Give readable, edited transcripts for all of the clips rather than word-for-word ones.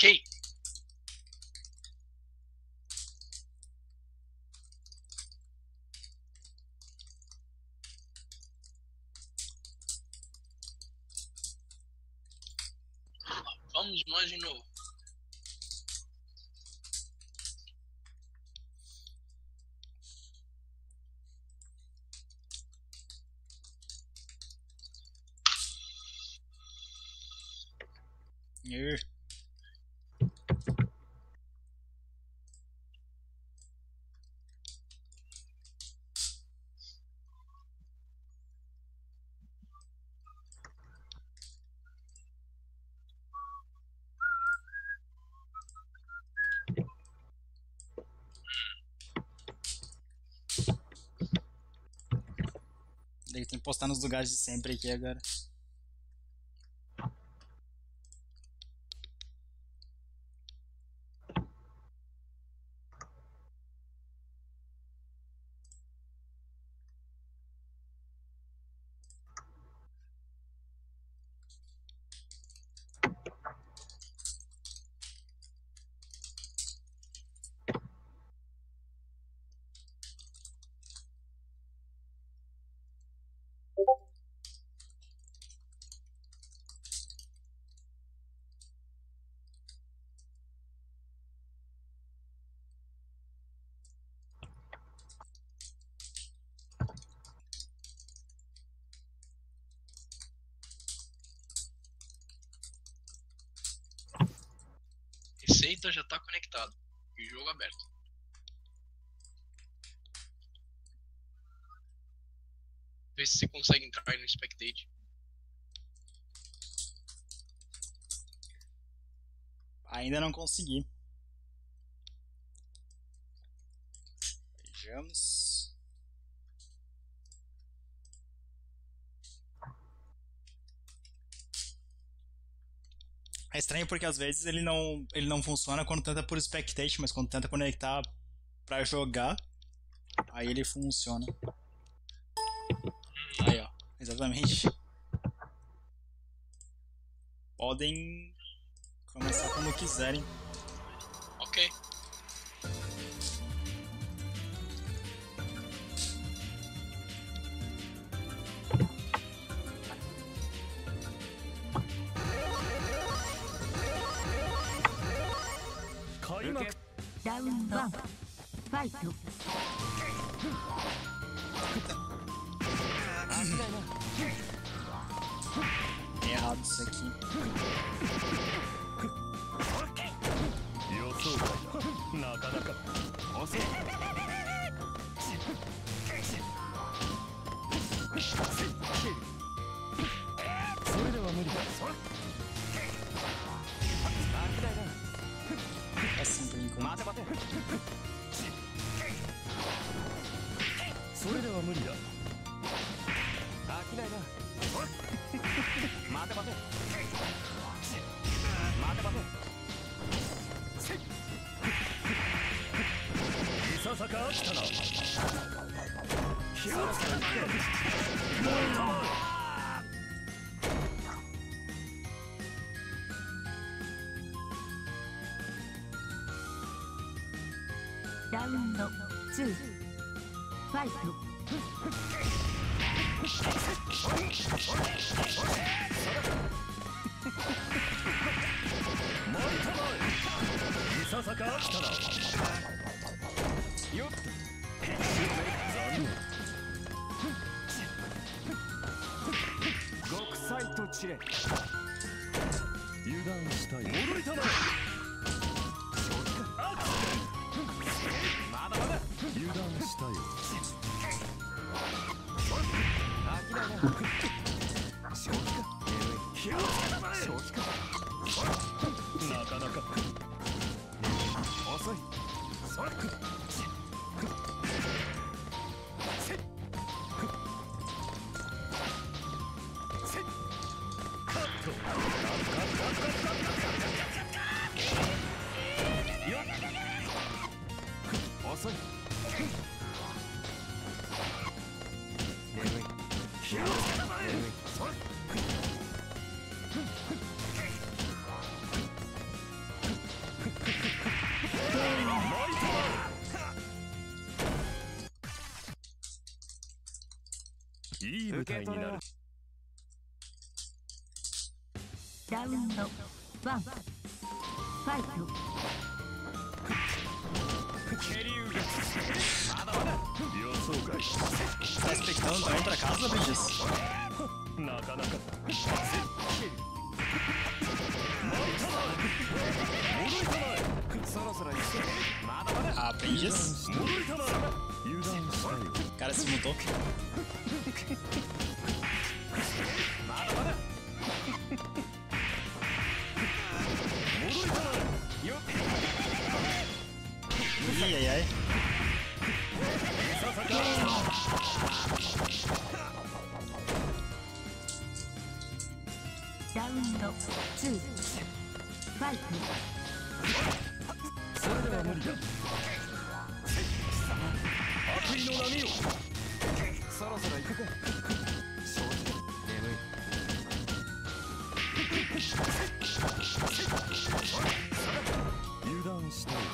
Ok. Vamos nós de novo. Ele tem que postar nos lugares de sempre aqui agora. Receita já tá conectado. E o jogo aberto. Vê se você consegue entrar aí no Spectate. Ainda não consegui. Vejamos. É estranho porque às vezes ele não funciona quando tenta por Spectate, mas quando tenta conectar pra jogar, aí ele funciona. Aí, ó. Exatamente. Podem começar quando quiserem. Ok. Round 1 Fight. É errado isso aqui. Assim por enquanto. Round 2 Fight. いい舞台になる。 ラウンドワンファイト。 蹴り受け。まだまだ。予想外。 Tá expectando também pra casa, Bridges? なかなか。 Ah, Bridges? O cara se mutou. Ih, ai, ai. Round 2 Fight. それでは無理だ。悪意の波を。そろそろ行くか。正直眠い。油断したい。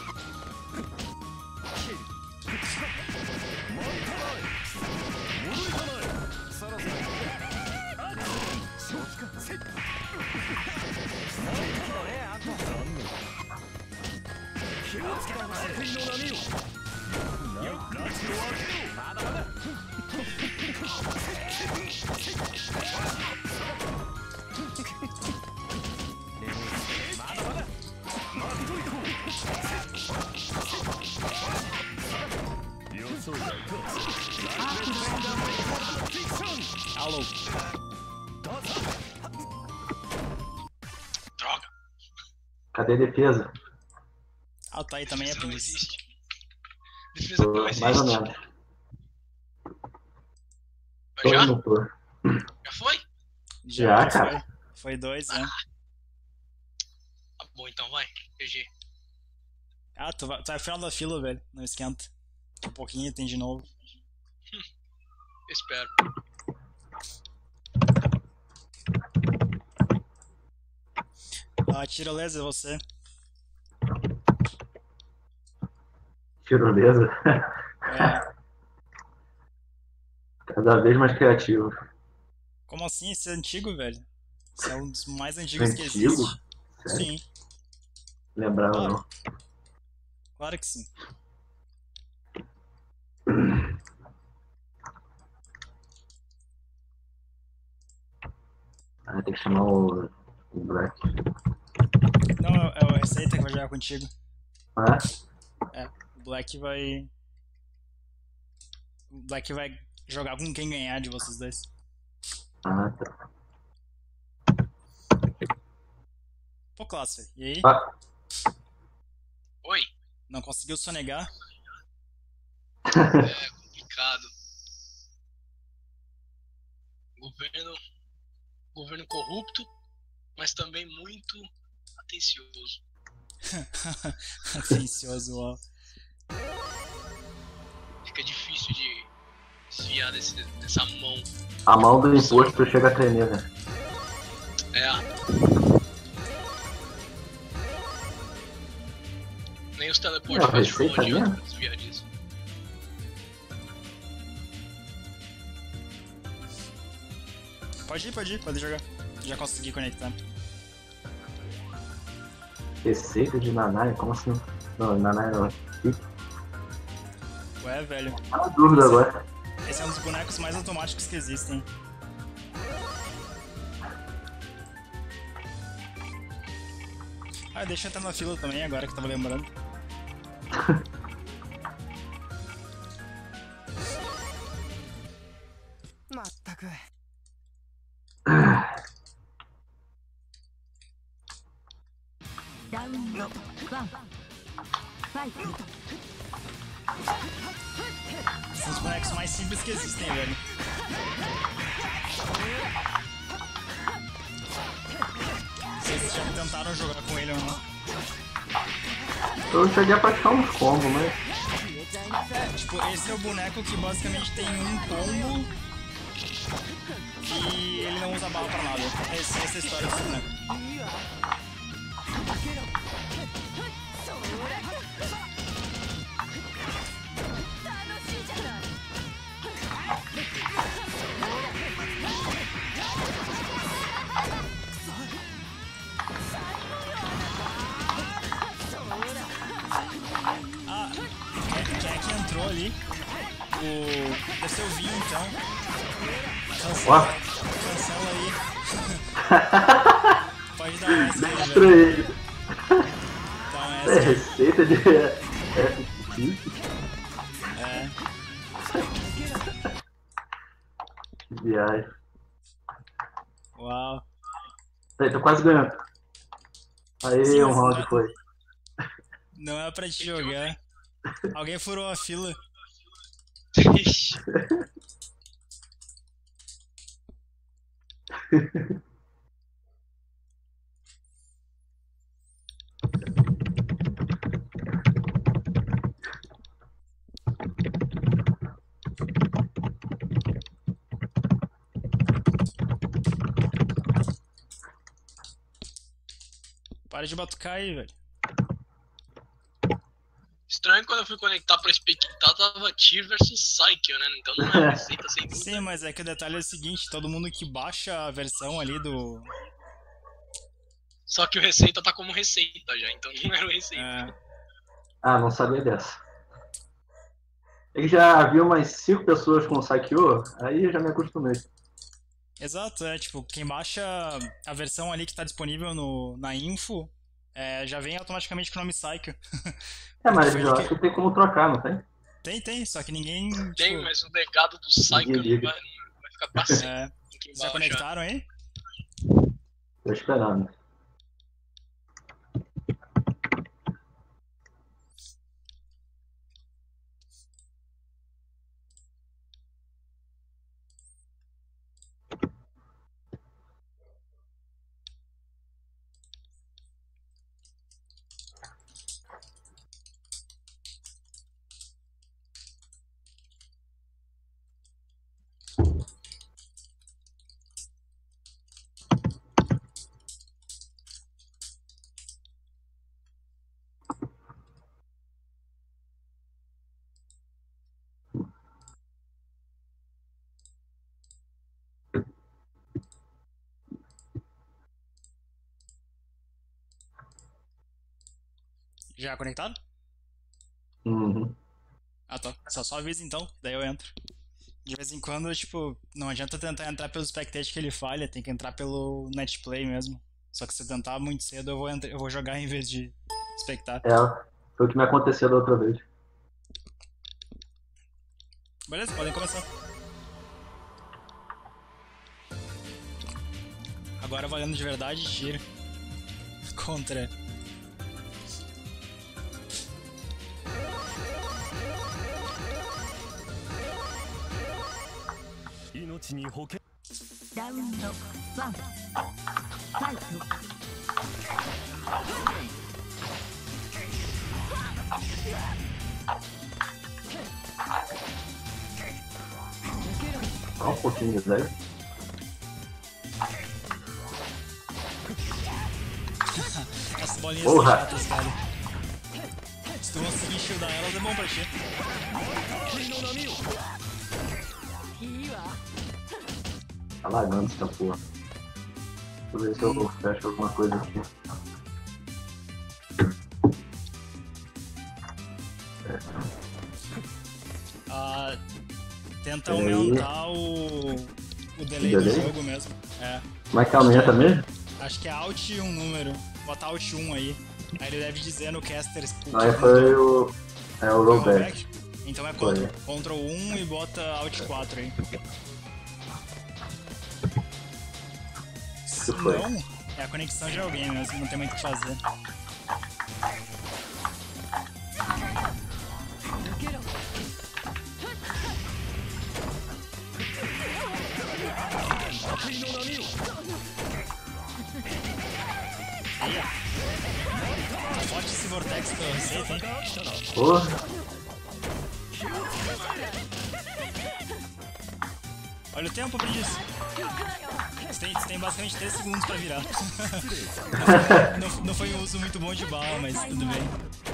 戻りたまえ。戻りたまえ。そろそろ行くか。正気か。戻りたまえ。あんた。残念。気をつけた悪意の波を。よっ、ラチを開けろ。まだまだ。まだまだ。巻き取りと。予想外か。 Alô. Droga. Cadê a defesa? Ah, tá aí também é Defesa não Bridges. existe. Defesa não existe. Mais ou menos. Vai já? Não tô. Já foi? Já, foi. cara. Foi 2, né? Tá bom, então vai. GG. Ah, tu vai final da fila, velho. Não esquenta. Daqui a pouquinho tem de novo. Espero. Ah, tirolesa, é você. Tirolesa? É. Cada vez mais criativo. Como assim? Esse é antigo, velho? Esse é um dos mais antigos que Antigo? existe. Sério? Sim, Lembrava Claro. não. claro que sim. Ah, tem que chamar o Black. Não, é o Receita que vai jogar contigo. Ah, O Black vai. O Black vai jogar com quem ganhar de vocês dois. ah, tá. Pô, classe, e aí? Ah, Oi. Não conseguiu sonegar? É complicado. Governo corrupto, mas também muito atencioso. Atencioso, ó. Fica difícil de desviar dessa mão. a mão do imposto chega a tremer, né? É. Nem os teleportes Não, fast receita forward adianta mesmo? pra desviar disso. Pode jogar. Já consegui conectar. Receita de Nanai? Como assim? Não, Nanai não. Ué, velho. Tá na dúvida agora. Esse é um dos bonecos mais automáticos que existem. Ah, deixa eu entrar na fila também, agora que eu tava lembrando. Round 1 Fight. São os bonecos mais simples que existem, velho. Vocês já tentaram jogar com ele ou não? Eu cheguei a praticar uns combos, mas. Tipo, esse é o boneco que basicamente tem um combo e ele não usa bala pra nada. Essa é a história desse boneco. ali. Deve ser o vinho, então. Ó. Cancela aí. Pode dar um S aí, velho. Destruí. Dá um É S aí. receita de. É. Que viagem. Uau. Peraí, tô quase ganhando. Aí, Sim, um mas round não- foi. Não é pra te jogar. Alguém furou a fila. Ixi, Para de batucar aí, velho. estranho quando eu fui conectar pra expectar, tava Tyr versus Psycho, né? Então não é receita sem dúvida. Sim, mas é que o detalhe é o seguinte, todo mundo que baixa a versão ali do... Só que o receita tá como receita já, então não era o receita. É, Ah, não sabia dessa. Eu já vi umas 5 pessoas com o Saikyo, aí eu já me acostumei. exato, é tipo, quem baixa a versão ali que tá disponível na info, já vem automaticamente com o nome Psycho. É, mas Foi eu que- acho que tem como trocar, não tem? Tem, só que ninguém... Tem, tipo, mas o legado do Psycho Ninguém não liga. vai ficar pra sempre. é, Quem já baixa. conectaram aí? Tô esperando. Já conectado? Uhum. Ah, tá. Só avisa então, daí eu entro. De vez em quando, tipo, não adianta tentar entrar pelo spectate que ele falha, tem que entrar pelo netplay mesmo. Só que se eu tentar muito cedo, eu vou jogar em vez de spectar. É, foi o que me aconteceu da outra vez. Beleza, podem começar. Agora valendo de verdade, tiro. Contra. 命に保険ラウンド1ファイト。 Só um pouquinho, velho. As bolinhas Porra. são chatas, cara. Se tu conseguir shieldar elas, é bom pra ti. Tá lagando essa porra. Deixa eu ver se eu fecho alguma coisa aqui. Ah, tenta Peraí. aumentar o delay do Delay? jogo mesmo. É. Como é que aumenta mesmo? Acho que é Alt e um número. Bota Alt 1 aí. Aí ele deve dizer no caster. Aí foi o. É o rollback. Então é Foi. Ctrl 1 e bota Alt 4 aí. Se foi? não, é a conexão de alguém mesmo, não tem muito o que fazer. Forte esse Vortex que eu receita, hein? Porra. Olha o tempo, Bridges. Você tem basicamente 3 segundos pra virar. não foi um uso muito bom de bala, mas tudo bem.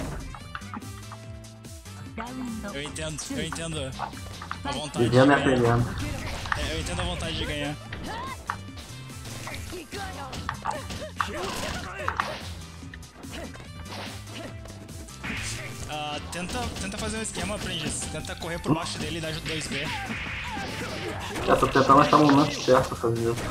ラウンド Eu entendo a vontade de Vivendo e ganhar. aprendendo. Eu entendo a vontade de ganhar. Tenta fazer um esquema, Aprendiz. Tenta correr por baixo dele e dar 2B. Tô tentando achar o momento certo pra fazer isso.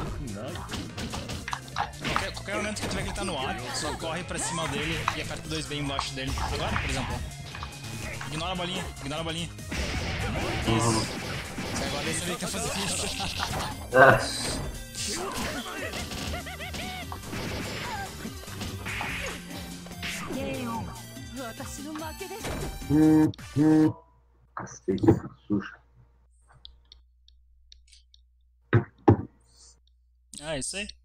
Qualquer momento que tu vê que ele tá no ar, só corre pra cima dele e aperta 2B embaixo dele. Agora, por exemplo. Ignora a bolinha, ignora a bolinha. Isso. Agora esse ele quer fazer isso. É. 私の負けです。 Cacete, que susto. Ah, isso aí.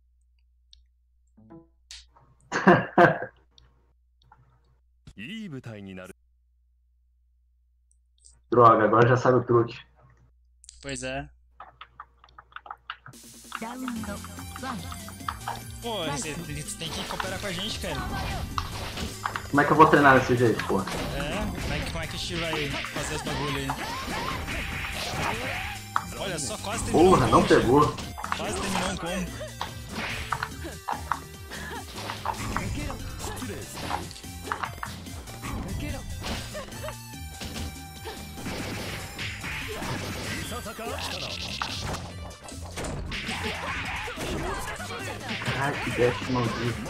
Droga, agora já sabe o truque. Pois é. ラウンド1。 Pô, você tem que cooperar com a gente, cara. Como é que eu vou treinar desse jeito, pô? Como é que a gente vai fazer esse bagulho aí? Olha só, quase terminou. Porra, não pegou. Quase terminou um combo. Ai, que dash maldito.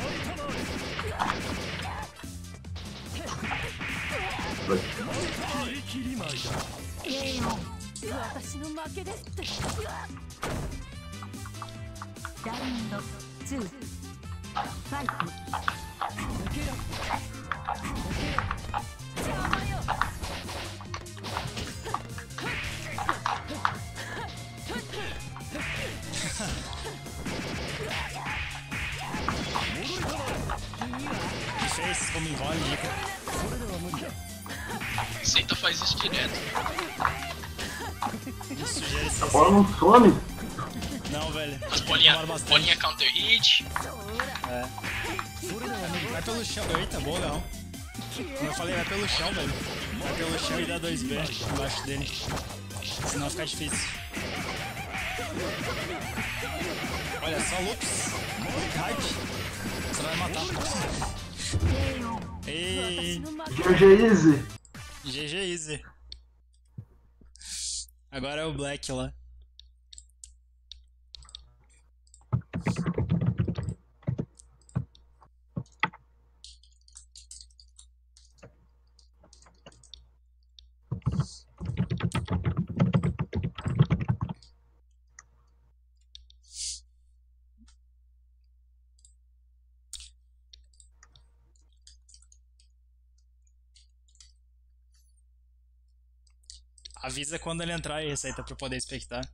私の負けですって。ラウンド2。ファイト。 Que fez? Como envolve, dica. Seita faz isso direto. Isso sugere A ser bola não some. Não, velho. As Demora bastante. bolinha counter hit. É. Vai pelo chão. Eita, boa, não. Como eu falei, vai pelo chão, velho. Vai pelo chão e dá 2B embaixo dele. Senão fica difícil. Olha só, loops. Loop hype. Você vai matar. Ei. GG Easy. GG Easy. Agora é o Black lá. Avisa quando ele entrar aí, Receita, pra eu poder expectar.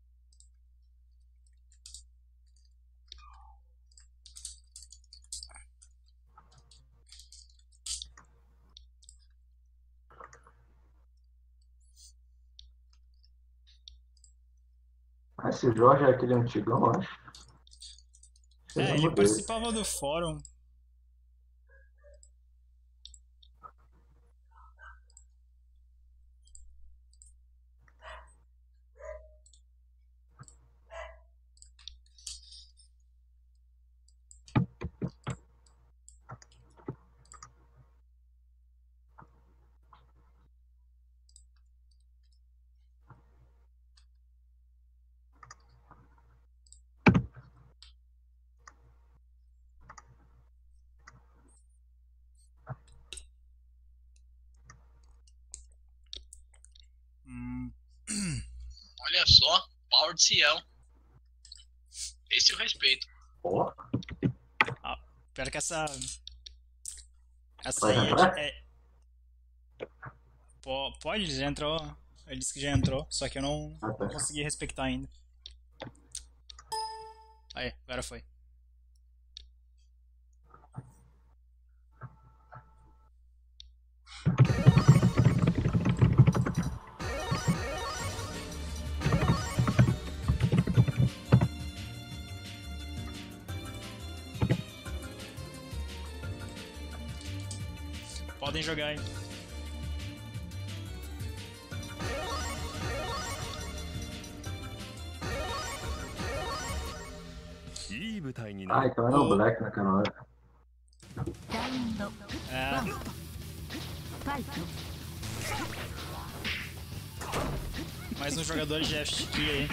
Esse Jorge é aquele antigão, eu acho. É, ele participava do fórum. Olha só, Power de Ciel. Esse eu respeito. Ó, Pior que essa Vai aí entrar? Pode, já entrou. Ele disse que já entrou, só que eu não Ah, tá. consegui respeitar ainda. Aí, agora foi. Podem jogar aí. Ah, então era o Black naquela hora. ラウンド É. Mais uns jogadores de FX aí.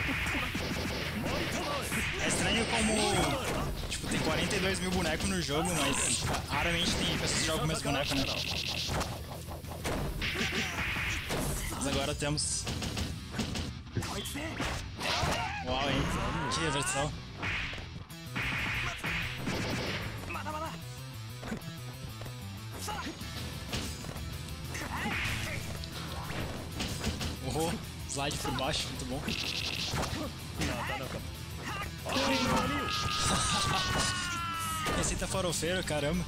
É estranho como, tipo, tem 42 mil bonecos no jogo, mas raramente tem pessoas que jogam o mesmo boneco, né? Mas agora temos... Uau, hein? Que diversão. Oh, slide por baixo, muito bom. Receita farofeiro, caramba.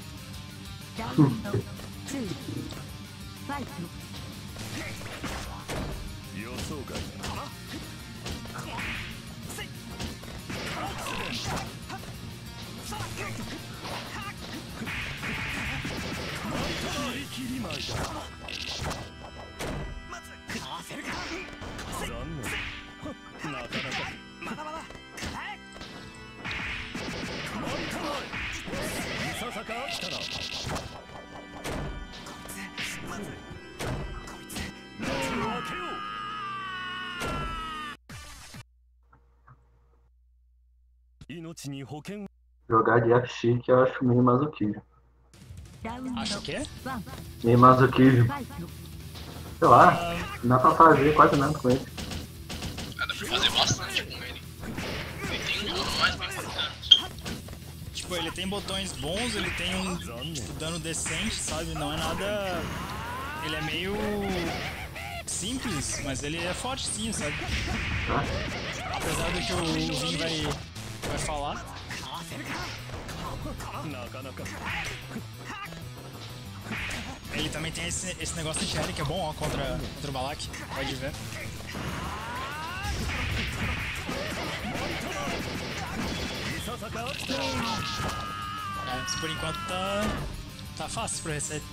Jogar de FX que eu acho meio masoquismo. Acho que é? Meio masoquismo. Sei lá, não dá pra fazer quase nada com ele. Dá pra fazer bastante com ele. Ele tem um dano mais bem bacana. Tipo, ele tem botões bons, ele tem um tipo, dano decente, sabe? Não é nada... Ele é meio... simples, mas ele é forte sim, sabe? Apesar do que o Vin vai falar. Ele também tem esse negócio de anti que é bom, ó, contra o Balak, pode ver. Mas por enquanto tá fácil pro reset.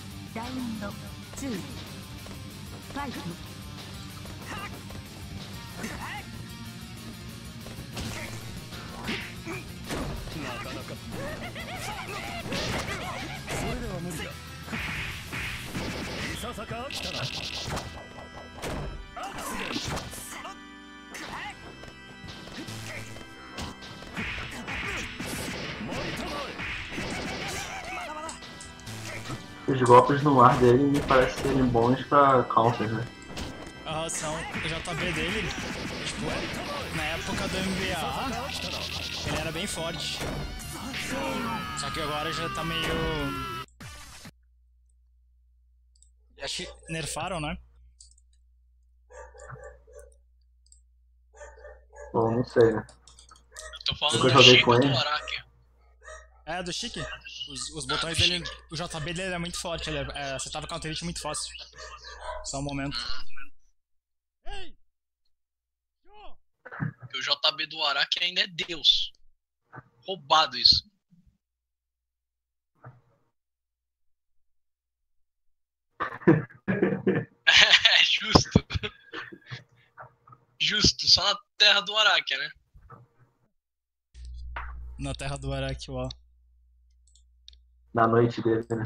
Os golpes no ar dele me parecem serem bons pra counter, né? A ração, o JB dele, tipo, na época do MBA, ele era bem forte. Só que agora já tá meio... Acho que nerfaram, né? Bom, não sei, né? Eu tô falando Nunca do joguei Chico com e do ele. Araki. É, do Chique. Os botões dele, o JB dele é muito forte, ele acertava counter hit muito fácil. Só um momento. Porque o JB do Araki ainda é Deus. Roubado isso. É justo. Justo, só na terra do Araki, né? Na terra do Araki, uau. Na noite dele, né?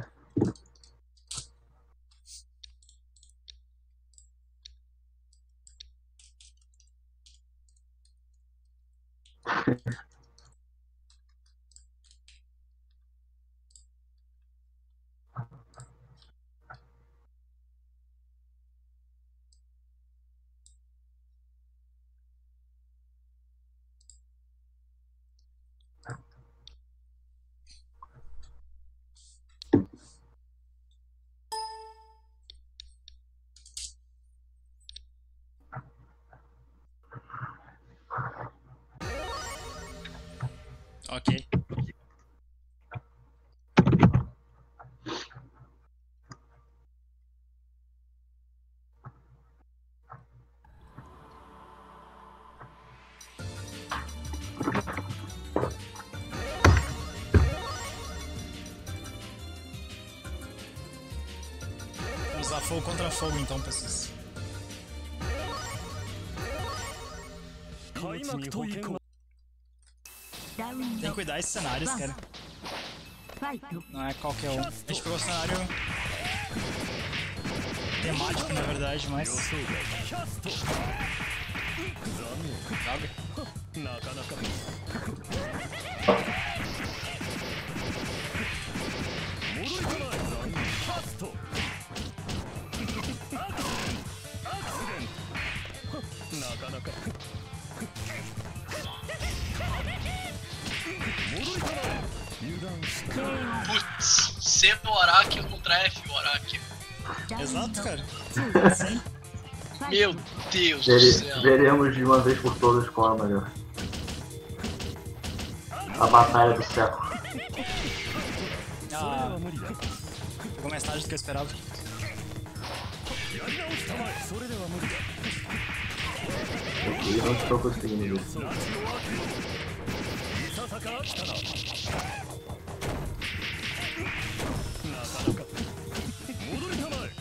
Ok. Vamos usar fogo contra fogo então, pessoas. Tem que cuidar desses cenários, cara. Não é qualquer um. A gente pegou o cenário temático, na verdade, mas. 予想外キャスト残念なかなか戻りたまえ残念キャストアクシデントなかなか戻りたまえ油断した Putz, C o Araquio contra F o Araquio. Exato, cara. Sim. Meu Deus do céu. Veremos de uma vez por todas qual é a melhor. A batalha do século. それ Ah, は無理だ ficou mais tarde do que eu esperava. やり直したまえそれでは無理だ Eu não estou conseguindo ver. 夏の秋いささか来たななかなか戻りたまえ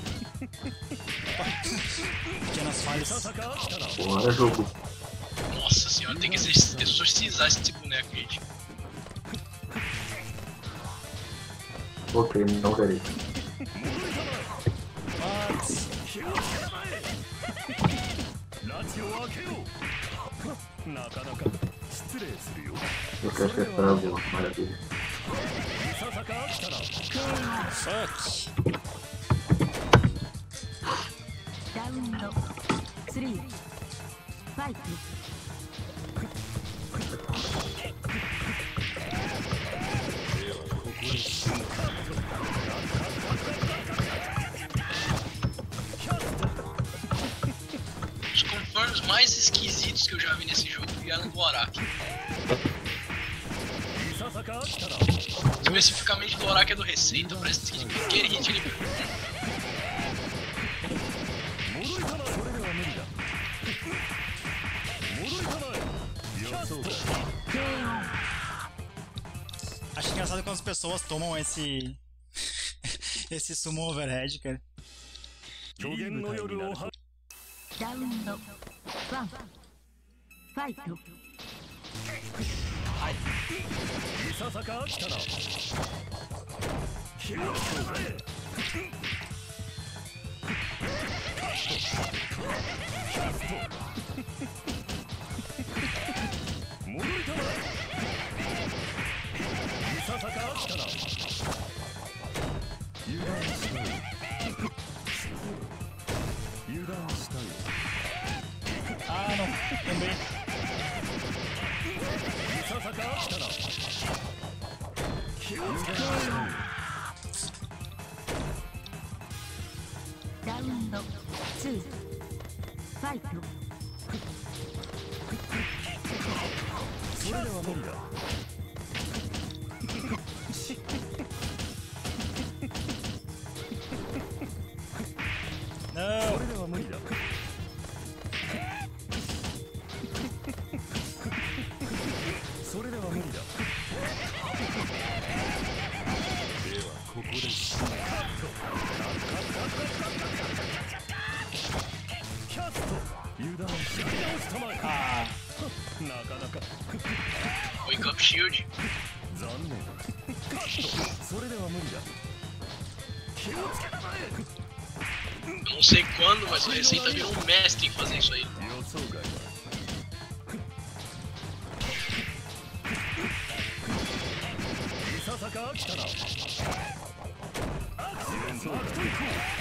Pequenas い falhas. ささか来たな Bora, jogo. Nossa senhora, tem que exorcizar esse boneco aí. Ok, não verei. 戻りたまえ What? 気をつけたまえ拉致を開けようなかなか失礼するよ Eu quero que essa boa, maravilha. いささか来たな Fuck. ラウンド3ファイト。 Os conformes mais esquisitos que eu já vi nesse jogo vieram do Araki. いささか来たな Especificamente do Araki do Receita, parece que aquele hit ele. 戻りたまえそれでは無理だ戻りたまえ予想外 Acho engraçado quando as pessoas tomam esse. esse summon overhead, cara. 虚言の夜をはラウンド1ファイト。 いささか来たな気をつけたまえ戻りたまえいささか来たな油断したよ油断したよ Ah, não. Lembrei. いささか来たな気をつけたまラウンド2ファイト。 えそれでは無理だ Não. それでは無理だそれでは無理だではここで死ぬキャスト油断しやり直したまえ Ah, なかなか Wake Up Shield. 残念カットそれでは無理だ気をつけたまえ Eu não sei quando, mas o Receita virou um mestre em fazer isso aí. 予想外だいささか来たなアクシデントアクト行こ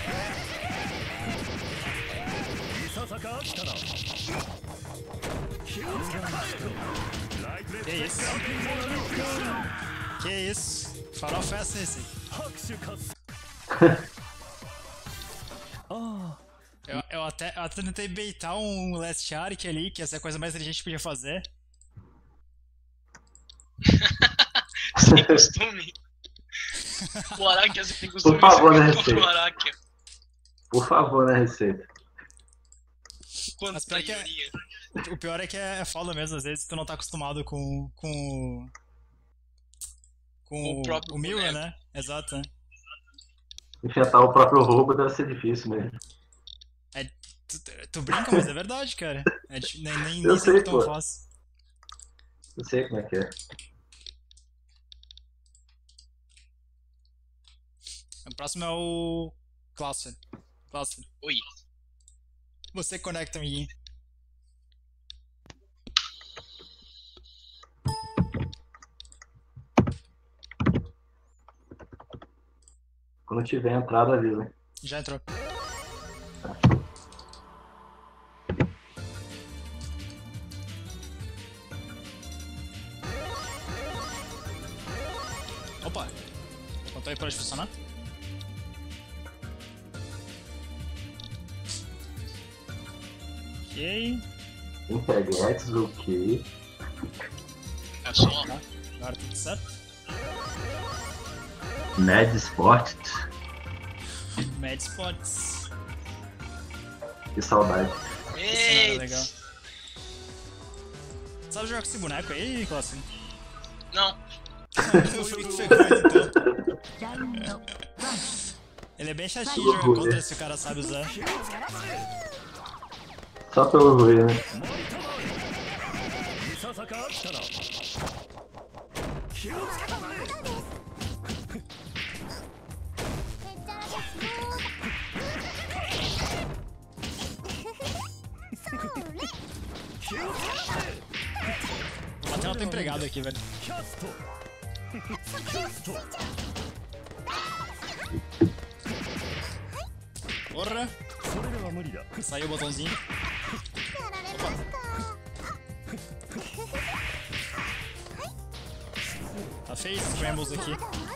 ういささか来たな気をつけたまえライトレッド que isso? Que isso? Farol festa esse. 拍手喝あ Eu até tentei baitar um Last Ark ali, que essa é a coisa mais inteligente que podia fazer. Sem costume. O Araki é sem costume. Por favor, isso né, é contra o Receita? Araki. Por favor, né, Receita? Mas Quanta pior que é- ironia. O pior é que é foda mesmo, às vezes tu não tá acostumado com O próprio o Mirror, boneco. né? Exato, né? Enfrentar o próprio roubo deve ser difícil mesmo. Tu brinca, mas é verdade, cara. Nem Eu sempre sei, tão pô. fácil. Eu sei como é que é. O próximo é o Clausen. Nossa, Oi. você conecta, amiguinho. Quando tiver entrada, avisa. Já entrou. Opa! Controle pode funcionar? Ok. Integrates, ok. É só. Tá. Agora tudo certo. Mad Sport. Mad Spots. Que saudade. Esse não era legal. Eita. Sabe jogar com esse boneco aí, Clássico? Não. Eu fico feliz então. ラウンド1 Ele é bem chatinho de jogar contra se o cara sabe usar. Só pelo ruim, né? いささか来たな気をつけたまえ気をつけたま Vou matar outro empregado aqui, velho. えキャストキャスト Porra! それでは無理だ Saiu o botãozinho. Tá feio esses scrambles aqui.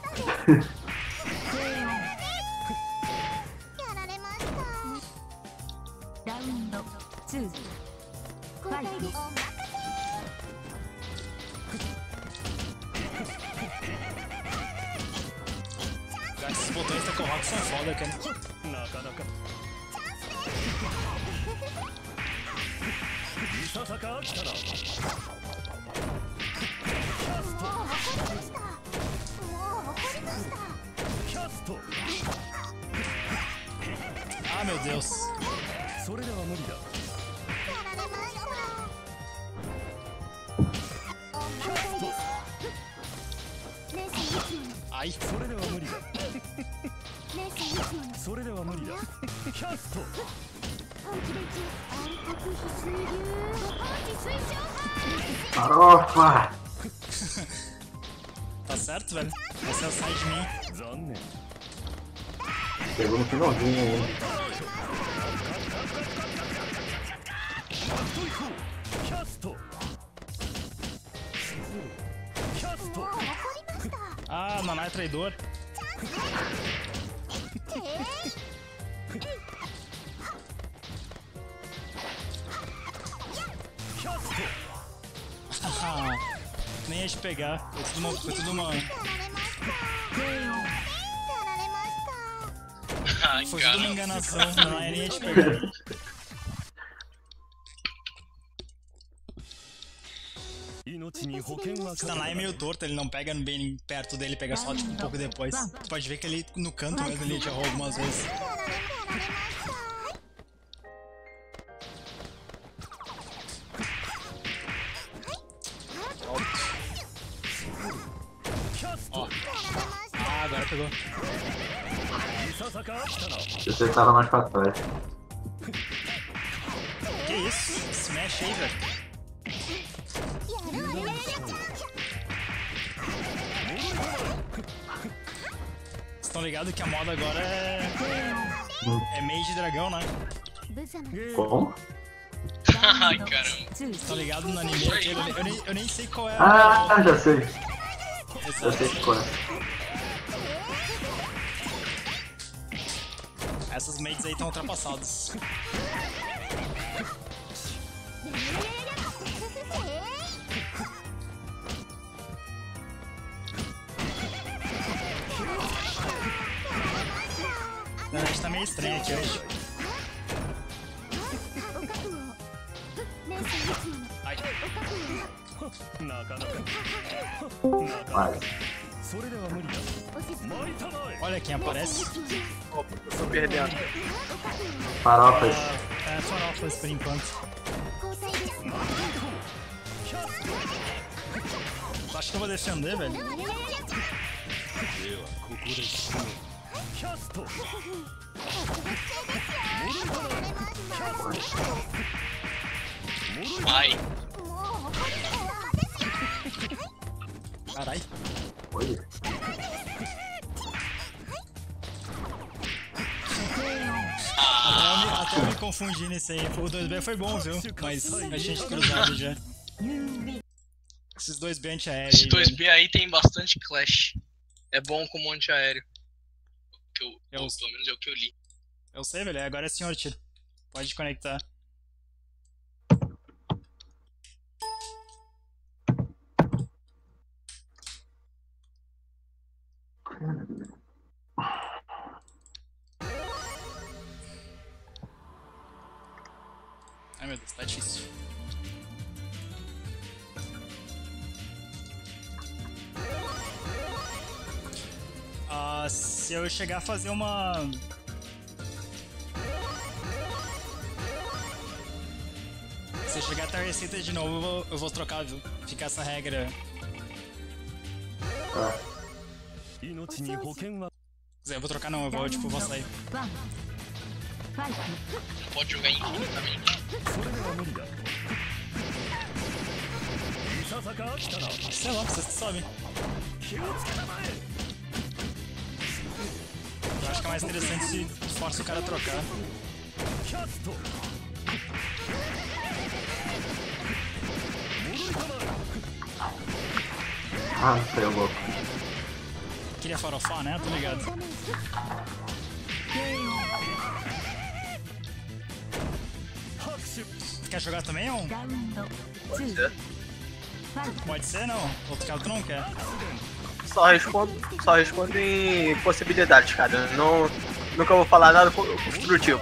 ラウンド2ファイト Cara, esses botões da Korok são foda, cara. なかなかいささか来たなキャストキャスト Ah, meu Deus. それでは無理だキャスト Ai, それでは無理だそれでは無理だキャスト Farofa! tá certo, velho? Esse é o side de mim. 残念 Pegou no finalzinho aí. キャストキャスト Ah, Naná é traidor. Ah, nem ia te pegar. Foi tudo uma. Ai, Foi tudo uma cara. enganação. Não ia nem ia te pegar. Esse Naná é meio torto, ele não pega bem perto dele, pega só tipo um pouco depois. Tu pode ver que ele no canto mesmo ele te errou algumas vezes. Ó. Ah, agora pegou. いささか来たな Eu sei que tava mais pra trás. Que isso? Smash aí, velho. Vocês estão ligados que a moda agora é Mage Dragão, né? Como? Ai, caramba. Estão ligados no anime aquele? Eu nem sei qual é Ah, já sei. essa- Já sei qual é. Essas mages aí estão ultrapassadas. A gente tá meio estranho aqui hoje. Ai, なかなか Vai. それでは無理だ参ったまえ olha quem aparece. Opa, tô perdendo. Farofas. É, farofas por enquanto. Acho que eu vou defender, velho. キャスト Vai. Carai. Olha. Até eu me confundi nesse aí. O 2B foi bom, viu? Mas a gente cruzado já. Esses 2B anti-aéreo. Esses 2B aí tem bastante clash. É bom como anti-aéreo. Pelo menos é o que eu li. Eu sei, velho. Agora é senhor tiro. Pode conectar. Ai meu Deus, tá difícil. Se eu chegar a fazer uma... Se eu chegar a ter receita de novo, eu vou trocar, viu? Fica essa regra. Eu vou trocar não, eu vou, tipo, vou sair. Não pode jogar infinitamente. Sei lá, vocês que sabem. Eu acho que é mais interessante se força o cara a trocar. Ah, isso aí é louco. Queria farofar, né? Tô ligado. Quer jogar também, ou? Pode ser, não? Outro cara tu não quer? Só respondo em possibilidades, cara. Nunca vou falar nada construtivo.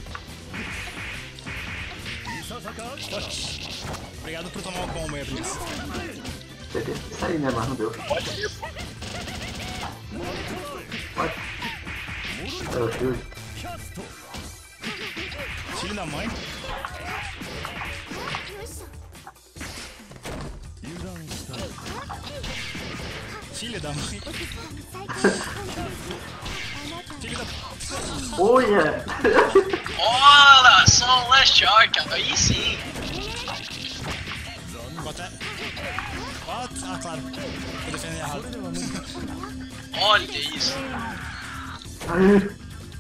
Obrigado por tomar o combo aí, Prince. Teve que sair, né? Mas não deu. Pode. É o shield. Filho da mãe. Filho da mãe. Filho da... Olha! Olha, só um Last Ark, aí sim. Bota... What? Ah, claro. Tô defendendo errado. Olha isso. Aí.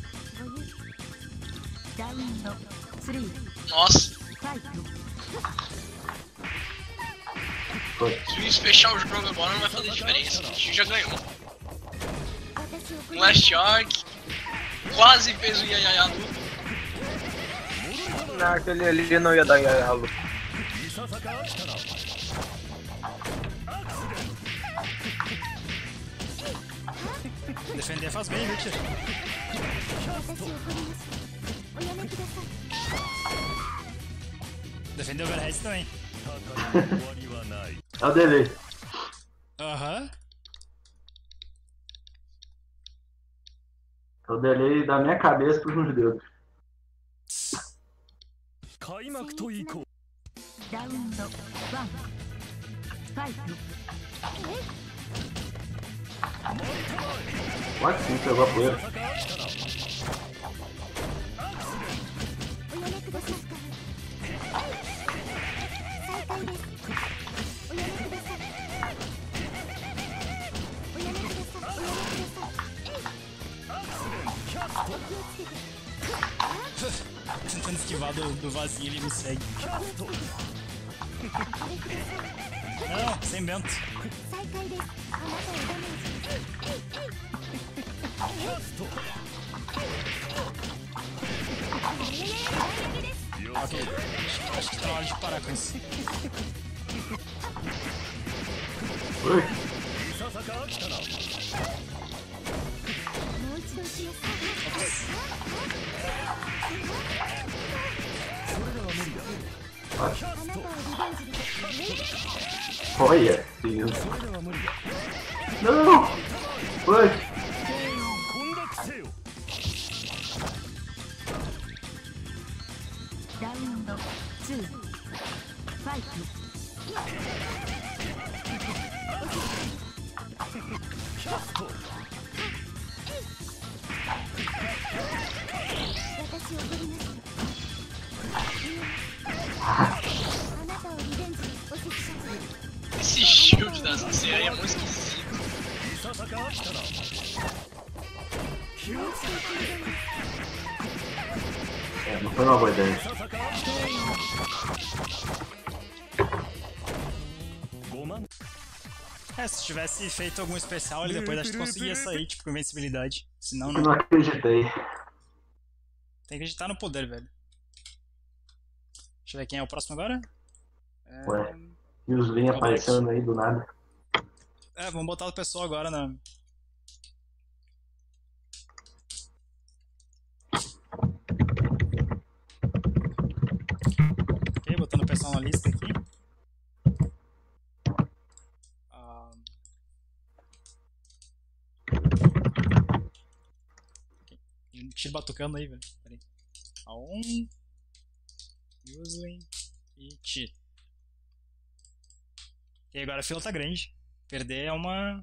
Nossa. Foi. Se o juiz fechar o jogo agora não vai fazer diferença. A gente já ganhou. Um Last Ark. Quase fez o Yayaya Lu. Não, aquele ali não ia dar Yayaya Lu. Defender faz bem, viu, tio? Defender o overhead também. É o delay. Aham. É o delay da minha cabeça pros meus dedos. 開幕といこうラウンド1ファイト Pode sim, pegou a poeira. Tentando esquivar do vazio, ele não segue. Não, sem vento. Ok, acho que tá na hora de parar com isso. Oi. Olha, sim. Não! Foi! 混濁せよラウンド2ファイトキャスト Esse shield da Sansei é muito esquisito. Não foi uma boa ideia. Se tivesse feito algum especial, ele depois acho que conseguia sair, tipo, com invencibilidade. Senão, Eu não não. acreditei. Tem que acreditar no poder, velho. Deixa eu ver quem é o próximo agora. Ué. E os Lin aparecendo aí do nada. Vamos botar o pessoal agora na. Ok, botando o pessoal na lista aqui. Tiro batucando aí, velho. Pera aí. Aon, Yuslin e Ti. E agora a fila tá grande. Perder é uma.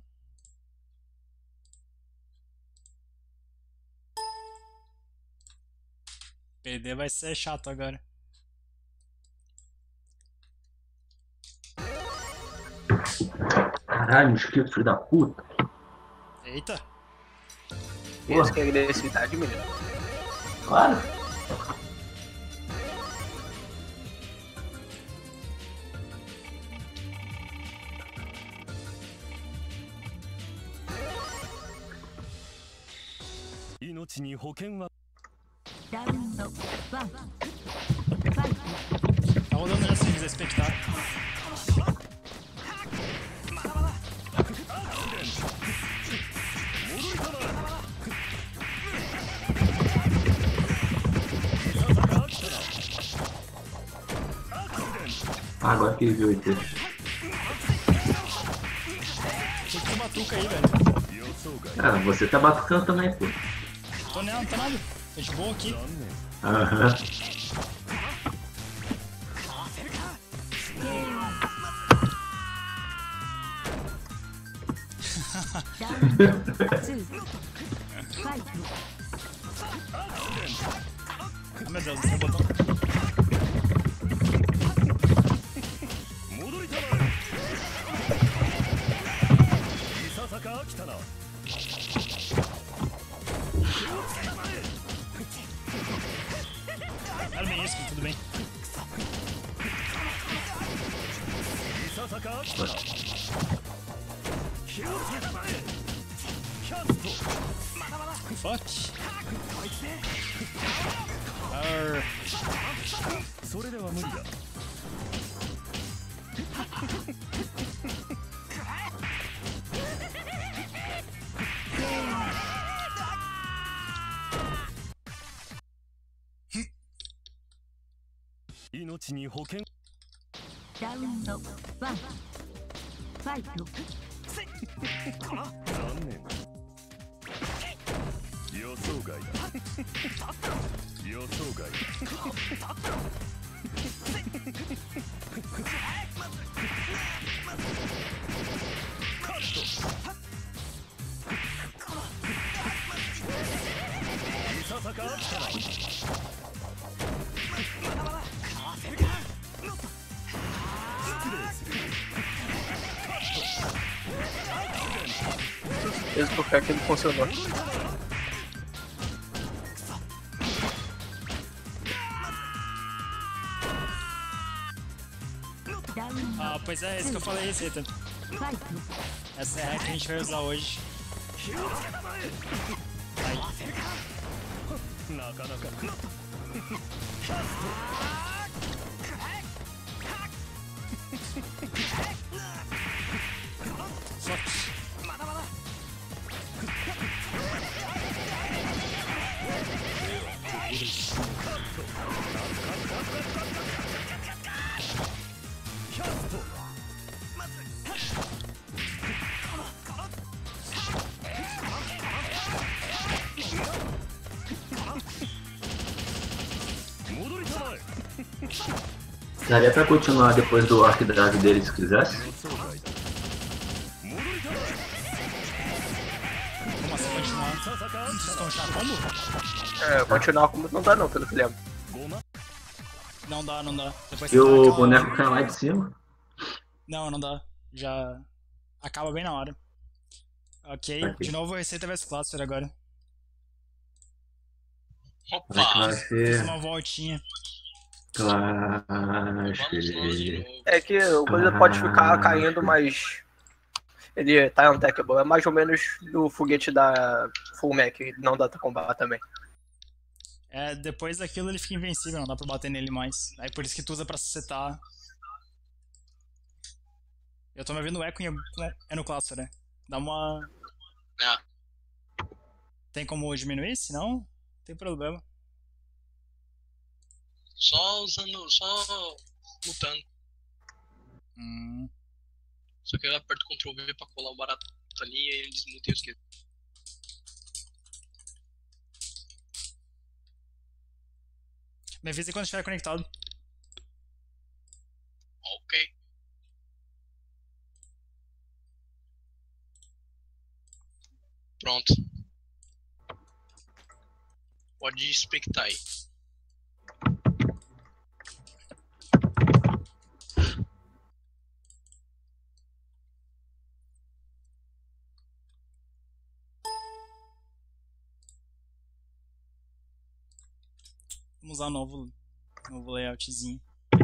Perder vai ser chato agora. Caralho, mosquito, filho da puta. Eita! Isso que é agressividade, menino. Claro. Round 1 Fight. Tá rodando já sem expectar. Agora que ele viu o ET. Tem que ter batuca aí, velho. Você tá batucando também, pô. Tô nela, não tá nada. Tô de boa aqui. Aham. Round 2 Fight. Ah, meu Deus, esse é o botão. Era bem isso, tudo bem. Fuck. Arr. Round 1 Fight. 予想外だ。予想外だ。カット。いささか来たな。失礼する。 Mesmo porque aquilo funcionou. Ah, pois é, isso que eu falei, Zeta. Essa é a que a gente vai usar hoje. Ai. Fuck. Daria pra continuar depois do Arc Drive dele se quisesse? Como assim continuar? Desconchar como? Continuar como não dá não, pelo que lembro. Não dá. Depois E você dá o aquela- boneco cai lá de cima. Não dá. Já acaba bem na hora. Ok, de novo receita vs Cluster agora. Como é que Opa! vai Fiz ser? uma voltinha. Vamos nós de novo. É que o coisa pode ficar caindo, mas ele tá untackable. É mais ou menos do foguete da Full Mac, não dá pra combater também. É, depois daquilo ele fica invencível, não dá pra bater nele mais. Aí por isso que tu usa pra setar. Eu tô me vendo o eco é no cluster, né? Dá uma. É. Tem como diminuir? Se não, não tem problema. Só mutando. Só que eu aperto Ctrl V pra colar o barato ali e ele desmuta e eu esqueço. Me avise quando estiver conectado. Ok. Pronto. Pode expectar aí. Vamos usar um novo layoutzinho.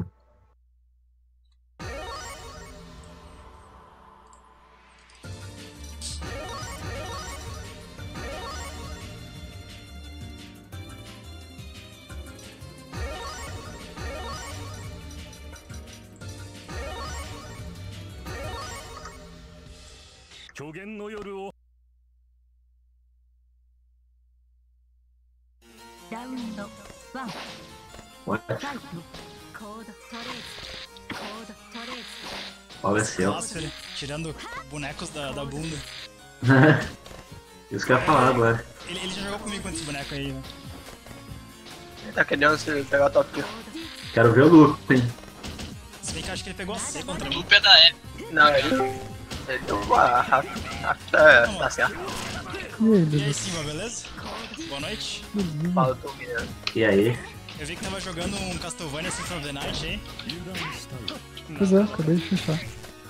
Round 1 What? ファイトコードトレースコードトレース Olha céu. Cluster, tirando bonecos da bunda. Isso que eu ia falar agora. Ele já jogou comigo com esse boneco aí, né? Ele tá querendo se pegar top tier. Quero ver o Luke, hein? Se bem que eu acho que ele pegou a C contra mim. No pé da E. Não, ele deu a tá certo. E aí, Simba, beleza? Boa noite. Fala, tô mirando. E aí? Eu vi que tava jogando um Castlevania Symphony of the Night aí. Pois é, acabei de fechar.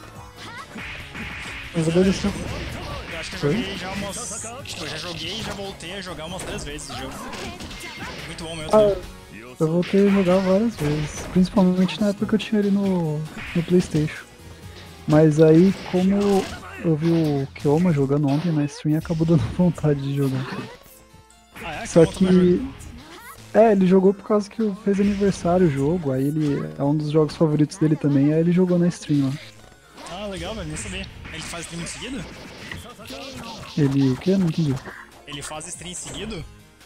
Mas agora já estou. Eu acho que eu joguei já umas. Tipo, eu já joguei e já voltei a jogar umas 3 vezes o jogo. Muito bom mesmo. Eu voltei a jogar várias vezes. Principalmente na época que eu tinha ele no PlayStation. Mas aí, como eu vi o Kioma jogando ontem na stream, acabou dando vontade de jogar. Ah, é? Só Como tu vai jogar? que. Ele jogou por causa que fez aniversário o jogo, aí ele é um dos jogos favoritos dele também, aí ele jogou na stream lá. Ah, legal, velho, nem sabia. Ele faz stream em seguida? Ele. O quê? Não entendi. Ele faz stream em seguido?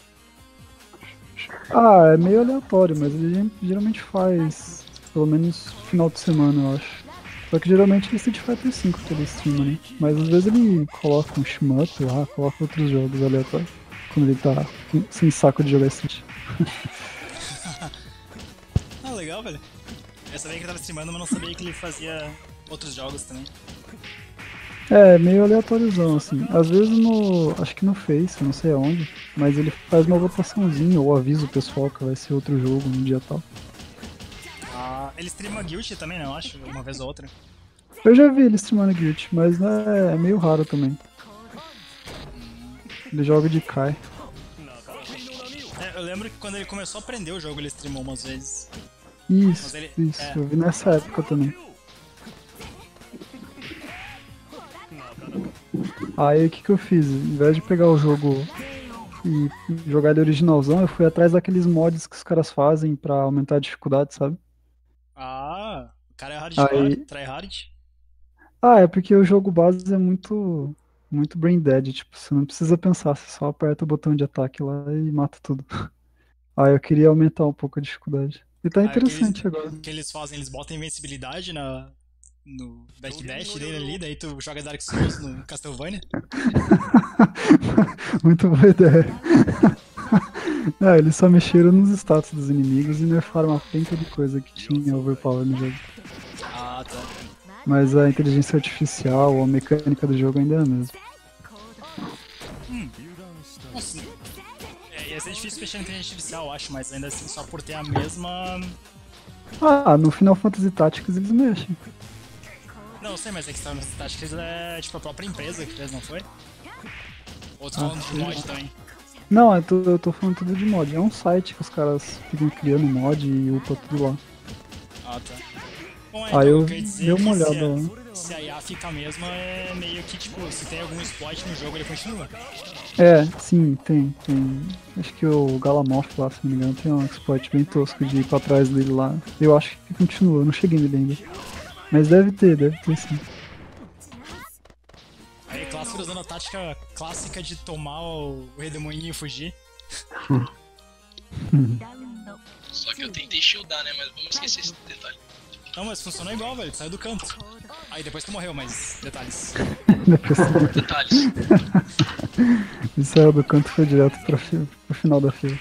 Ah, é meio aleatório, mas ele geralmente faz pelo menos final de semana, eu acho. Só que geralmente é Street Fighter V que ele streama, né? Mas às vezes ele coloca um shmup lá, coloca outros jogos aleatórios. Quando ele tá sem saco de jogar Street. Ah, legal, velho. Eu sabia que ele tava streamando, mas não sabia que ele fazia outros jogos também. É, meio aleatóriozão, assim. Às vezes acho que no Face, eu não sei aonde, mas ele faz uma votaçãozinha ou avisa o pessoal que vai ser outro jogo no dia tal. Ah, ele streama Guilty também, não, acho, uma vez ou outra. Eu já vi ele streamando Guilty, mas é meio raro também. Ele joga de Kai. É, eu lembro que quando ele começou a aprender o jogo, ele streamou umas vezes. Isso, Mas ele- isso. é. Eu vi nessa época também. Aí o que eu fiz? Em vez de pegar o jogo e jogar ele originalzão, eu fui atrás daqueles mods que os caras fazem pra aumentar a dificuldade, sabe? Ah, o cara é hardcore, Aí- tryhard. Ah, é porque o jogo base é muito brain dead, tipo, você não precisa pensar, você só aperta o botão de ataque lá e mata tudo. Aí eu queria aumentar um pouco a dificuldade. E tá interessante agora. O que eles fazem? Eles botam invencibilidade no backdash dele ali, daí tu joga Dark Souls no Castlevania. Muito boa ideia. Não, eles só mexeram nos status dos inimigos e nerfaram uma penca de coisa que tinha overpower no jogo. Ah, tá. Mas a inteligência artificial ou a mecânica do jogo ainda é a mesma. Nossa, ia ser difícil mexer na inteligência artificial, eu acho, mas ainda assim, só por ter a mesma... Ah, no Final Fantasy Tactics eles mexem. Não, eu sei, mas é que Final Fantasy Tactics é tipo a própria empresa que fez, não foi? Ou tô falando de mod também? Não, eu tô falando tudo de mod. É um site que os caras ficam criando mod e upa tudo lá. Ah, tá. Bom, Aí eu quer dizer dei uma que olhada lá. se a IA fica a mesma, é meio que tipo, se tem algum exploit no jogo, ele continua. É, sim, tem. Acho que o Galamoth lá, se não me engano, tem um exploit bem tosco de ir pra trás dele lá. Eu acho que continua, eu não cheguei nele ainda. Mas deve ter sim. Aí, Clássico usando a tática clássica de tomar o redemoinho e fugir. Só que eu tentei shieldar, né? Mas vamos esquecer esse detalhe. Não, mas funcionou igual, velho, tu saiu do canto. Aí depois tu morreu, mas detalhes. Detalhes. Ele saiu do canto e foi direto pro final da fila.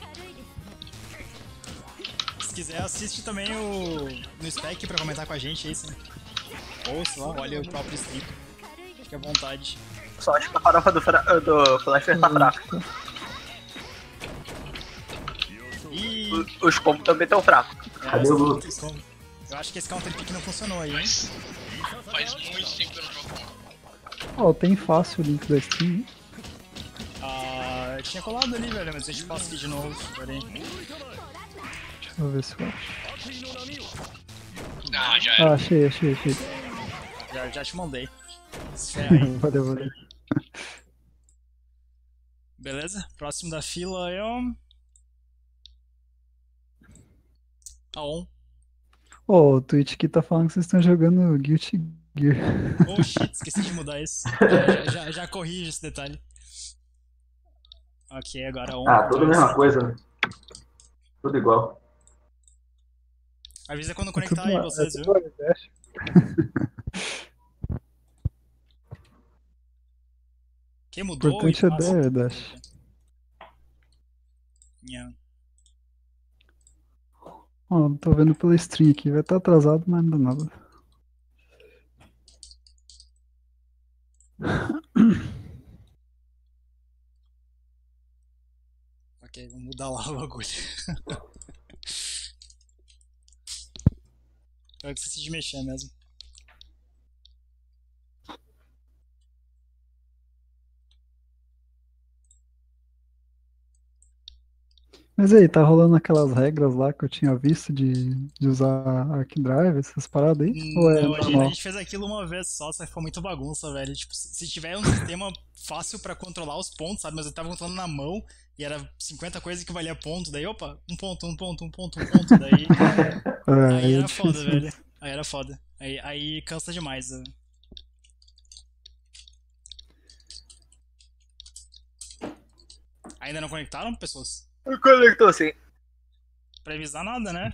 Se quiser, assiste também no Spec pra comentar com a gente aí, sim. Ou sei lá, olha o próprio stream. Fique à vontade. Só acho que a farofa do Flasher tá fraca. E... Os combos também tão fracos. Cadê o Luke? Eu acho que esse counter pick não funcionou aí, hein? Mas faz muito tempo que eu não jogo com. Ó, tem fácil o link da Steam. Ah, eu tinha colado ali, velho, mas a gente passa aqui de novo, peraí. Deixa eu ver se eu acho. Ah, já era. Ah, achei. Já te mandei. Esfera aí. Valeu. Beleza? Próximo da fila é o... Aon. Ó, o Twitch aqui tá falando que vocês estão jogando Guilty Gear. Oh shit, esqueci de mudar isso. Já corrige esse detalhe. Ok, agora Aon. Ah, tudo a mesma coisa, né? Tudo igual. Avisa quando conectar aí vocês, viu? Quem O mudou? importante é der, Dash. Yeah. Ó, tô vendo pela stream aqui, vai estar atrasado, mas não dá nada. Ok, vamos mudar lá o bagulho. Eu esqueci de mexer mesmo. Mas aí, tá rolando aquelas regras lá que eu tinha visto de usar ArcDrive, essas paradas aí? Ou é Não, a normal? gente fez aquilo uma vez só ficou muito bagunça, velho. Tipo, se tiver um sistema fácil pra controlar os pontos, sabe? Mas eu tava controlando na mão e era 50 coisas que valia ponto. Daí, opa, um ponto. Daí. Aí era foda, difícil. velho. Aí era foda. Aí cansa demais, velho. Ainda não conectaram, pessoas? Conectou sim. Pra avisar nada, né?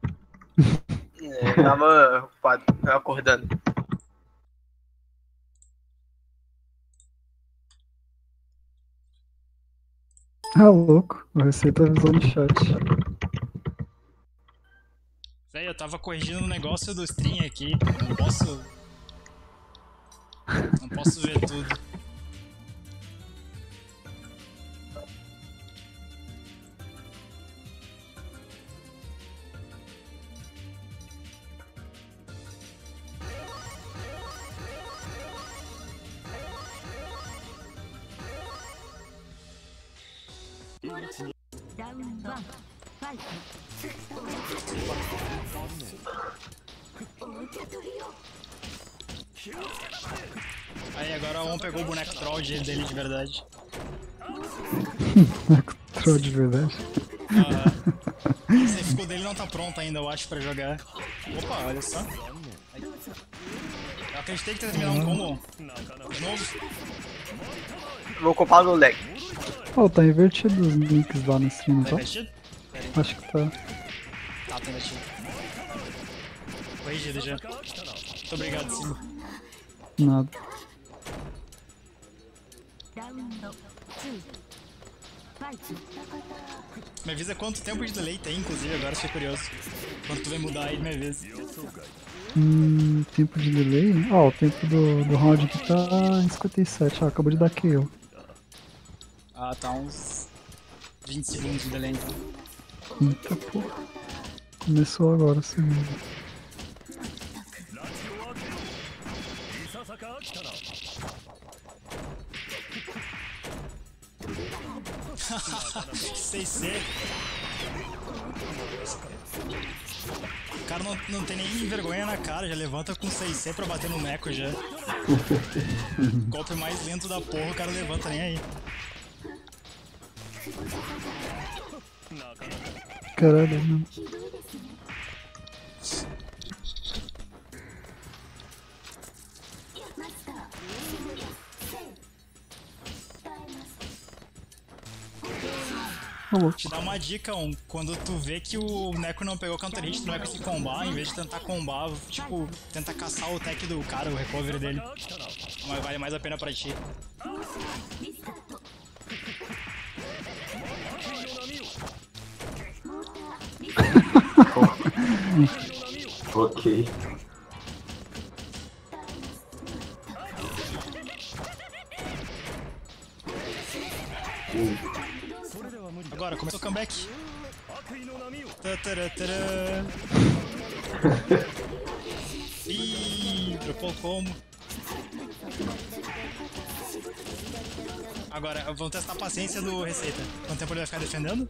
Tava ocupado, acordando. Ah, louco, a receita avisou no chat. Véi, eu tava corrigindo o negócio do stream aqui. Não posso ver tudo. Round 1 fight. Aí agora o On pegou o boneco troll dele de verdade. Troll de verdade. Esse ficou dele não tá pronto ainda, eu acho, pra jogar. Opa, olha só. Eu acreditei que ia terminar um combo. De novo. Vou ocupar no lag. Pô, tá invertido os links lá no stream, Tá tá? invertido? Pera aí. Acho que tá. Tá invertido. Corrigido já. Muito obrigado, Simba. Nada. Round 2 fight. Me avisa quanto tempo de delay tem, inclusive, agora fiquei curioso. Quando tu vai mudar aí, me avisa. Tempo de delay? Ó, o tempo do round aqui tá em 57. Ó, acabou de dar KO. Tá uns 20 segundos de delay então. Eita porra. Começou agora, segundo. 拉致を開けろいささか飽きたな 6C. O cara não tem nem vergonha na cara, já levanta com 6C pra bater no Neko já. Golpe mais lento da porra, o cara levanta nem aí. Caralho, não. Te dá uma dica, quando tu vê que o Neko não pegou counter hit, tu não vai conseguir combar, em vez de tentar combar, tipo, tenta caçar o tech do cara, o recovery dele. Mas vale mais a pena pra ti. Ok. Agora, começou o comeback. Ih, dropou como? Agora, vamos testar a paciência do Receita. Quanto tempo ele vai ficar defendendo?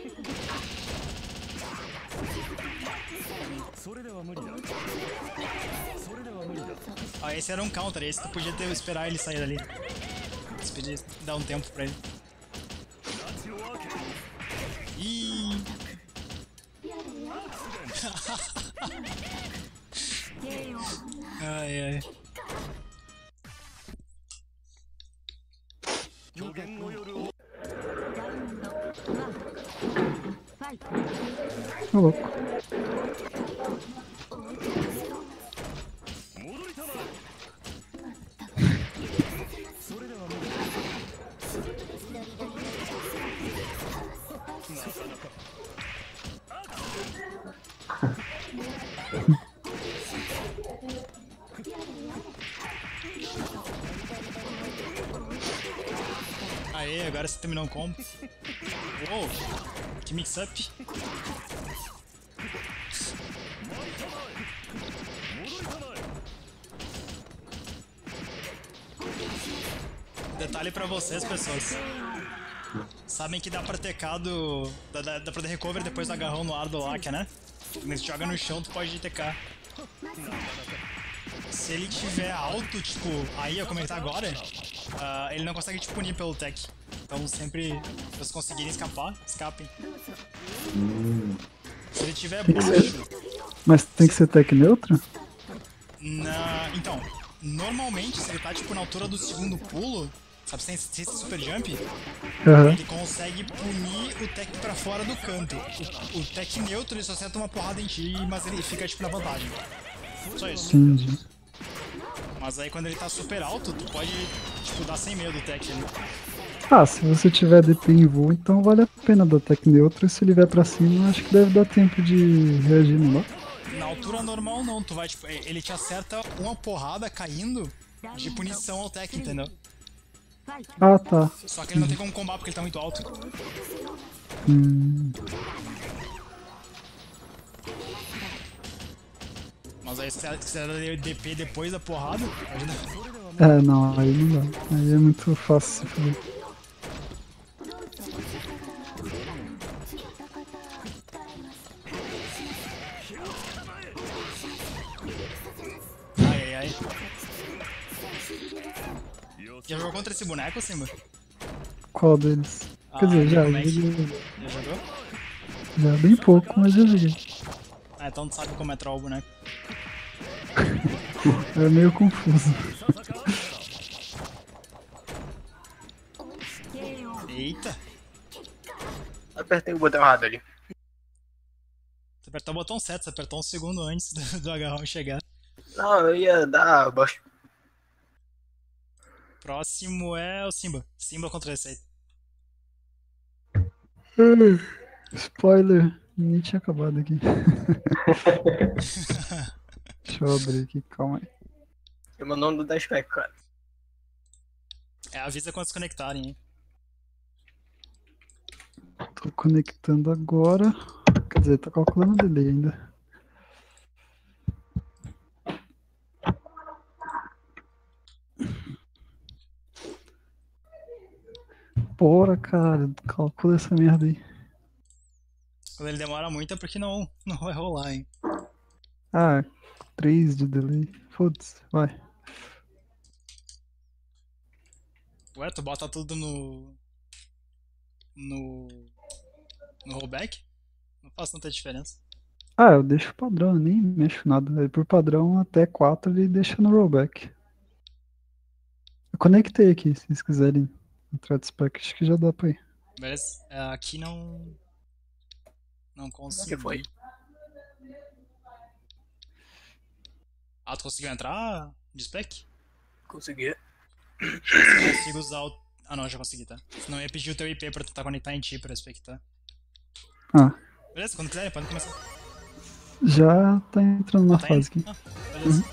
Ah, esse era um counter, esse tu podia ter esperar ele sair dali. Você podia dar um tempo pra ele. Ih! Ai, ai. Ô, louco. Aê, agora você terminou um combo. Uou, que mix-up. Detalhe pra vocês, pessoas. Sabem que dá pra TK dá pra ter recover depois do agarrão no ar do Lakia, né? Quando você joga no chão, tu pode TK. Se ele tiver alto, tipo, aí, ó, como ele tá agora, ele não consegue te punir pelo tech. Então sempre, se vocês conseguirem escapar, escapem. Se ele tiver baixo... Mas tem que ser tech neutro? Então, normalmente, se ele tá, tipo, na altura do segundo pulo, sabe, sem esse super jump, ele consegue punir o tech pra fora do canto. O tech neutro, ele só acerta uma porrada em ti, mas ele fica, tipo, na vantagem. Só isso. Entendi. Mas aí quando ele tá super alto, tu pode, tipo, dar sem medo o tech ali. Ah, se você tiver DP em voo, então vale a pena dar tech neutro. E se ele vier pra cima, acho que deve dar tempo de reagir, não dá? Na altura normal não, tu vai, tipo, ele te acerta uma porrada caindo de punição ao tech, entendeu? Ah, tá. Só que ele não tem como combar porque ele tá muito alto. Mas aí se você der DP depois da porrada, ajuda. É, não, aí não dá. Aí é muito fácil se fazer. Ai, ai, ai. Já jogou contra esse boneco, Simba? Qual deles? Quer dizer, já jogou? Já bem pouco, mas já joguei. Ah, então tu sabe como é troll o boneco. É meio confuso. Eita! Apertei o botão errado ali. Você apertou o botão certo, você apertou um segundo antes do agarrão chegar. Não, eu ia dar baixo. Próximo é o Simba. Simba contra o Receita. Spoiler. Nem tinha acabado aqui. Deixa eu abrir aqui, calma aí. Eu mandou no 10 pack, cara. Avisa quando se conectarem, hein? Tô conectando agora. Quer dizer, tá calculando o delay ainda. Bora, cara. Calcula essa merda aí. Quando ele demora muito é porque não vai rolar, hein? Ah, 3 de delay. Foda-se, vai. Ué, tu bota tudo no rollback? Não faz tanta diferença. Ah, eu deixo padrão, eu nem mexo nada. Aí por padrão, até 4 ele deixa no rollback. Eu conectei aqui, se vocês quiserem entrar de spec, acho que já dá pra ir. Beleza? Aqui não consigo. que foi? Ah, tu conseguiu entrar de spec? Consegui. Eu consigo usar o... Ah não, já consegui, tá? Senão eu ia pedir o teu IP pra tentar conectar em ti pra spec, tá? Ah, Beleza, quando quiser, pode começar. já tá entrando na Tá fase indo? aqui. Ah, beleza.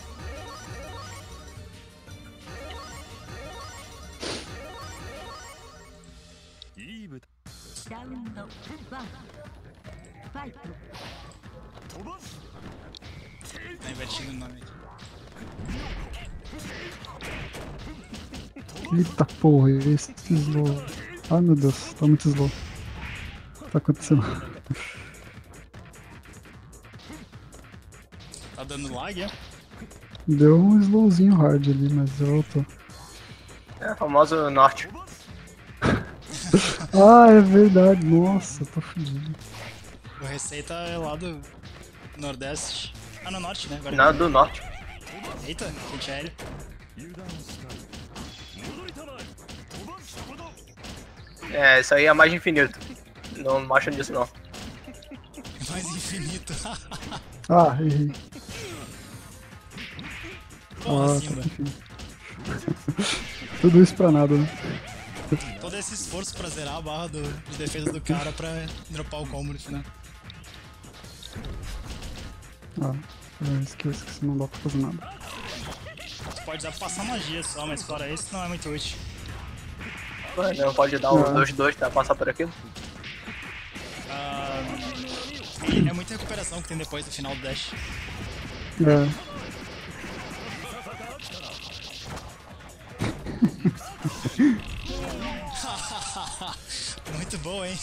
Round 1 Fight. Tá invertido o nome aqui. Eita porra, esse slow. Ai meu Deus, tá muito slow. O que tá acontecendo? Tá dando lag, é? Deu um slowzinho hard ali, mas voltou. É o famoso norte. Ah, é verdade, nossa, tô fudido. O Receita é lá do Nordeste. Ah, no Norte, né? Agora Nada do norte. Eita, frente aéreo. É, isso aí é mais infinito. Não mostra disso não. Mais infinito. Ah, errei. Porra, Ah, Simba. enfim. Tudo isso pra nada, né? Todo esse esforço pra zerar a barra de defesa do cara pra dropar o combo no final. Ah, eu esqueço que isso não dá pra fazer nada. Tu pode usar pra passar magia só, mas fora isso não é muito útil. Ué, não pode dar o 2-2 pra passar por aquilo? Ah, é muita recuperação que tem depois do final do dash. É. Muito bom, hein?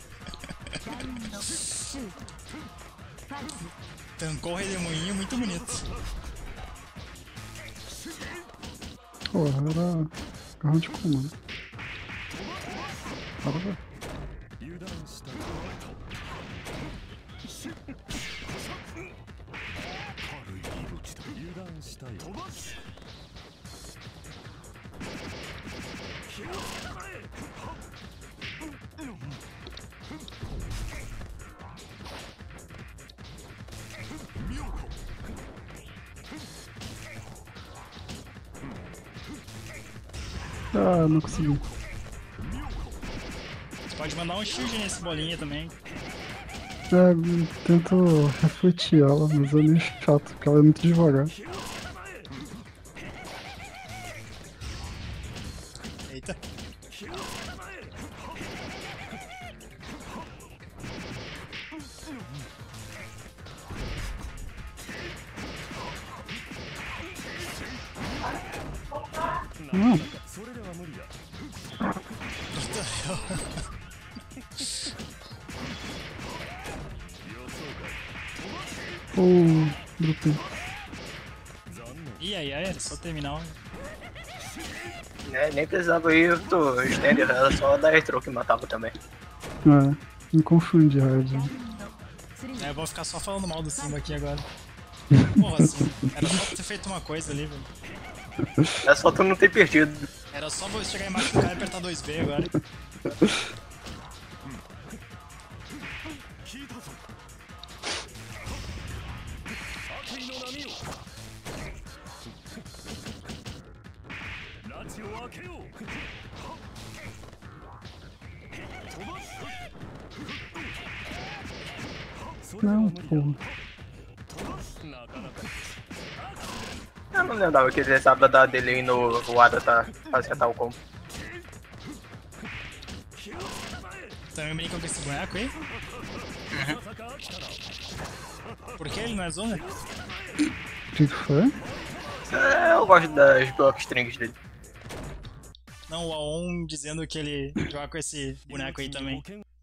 Tancou o redemoinho, muito bonito. Porra, era round comum. Bora ver. Ah, não consegui. Você pode mandar um shield nesse bolinha também. É, eu tento refletir ela, mas é meio chato, porque ela é muito devagar. Eita. Não, dropei. Ih, aí, era só terminar. É, nem precisava ir do Stender, era só da retro que matava também. É, me confundi, hard. É, eu vou ficar só falando mal do Simba aqui agora. Porra, assim, era só ter feito uma coisa ali, velho. É só tu não ter perdido. Era só você chegar embaixo do cara e apertar 2B agora. Não, porra. Eu não lembrava que ele precisava dar delay no voada pra acertar o combo. Também brinca com esse boneco aí? Por que ele não é zona? O que foi? Eu gosto das block strings dele. Não, o Aon dizendo que ele joga com esse boneco aí também.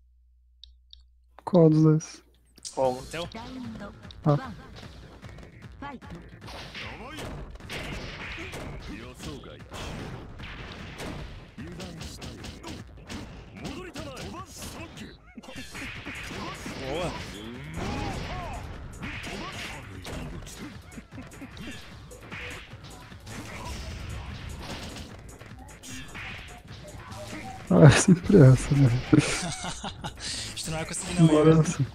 Qual dos dois? Bom, O teu? ラウンドあ 1ファイト予想外だ油断したよ戻りたまえ Boa! Ah, é sempre essa, né? Acho que tu não vai conseguir não, Bora hein? essa.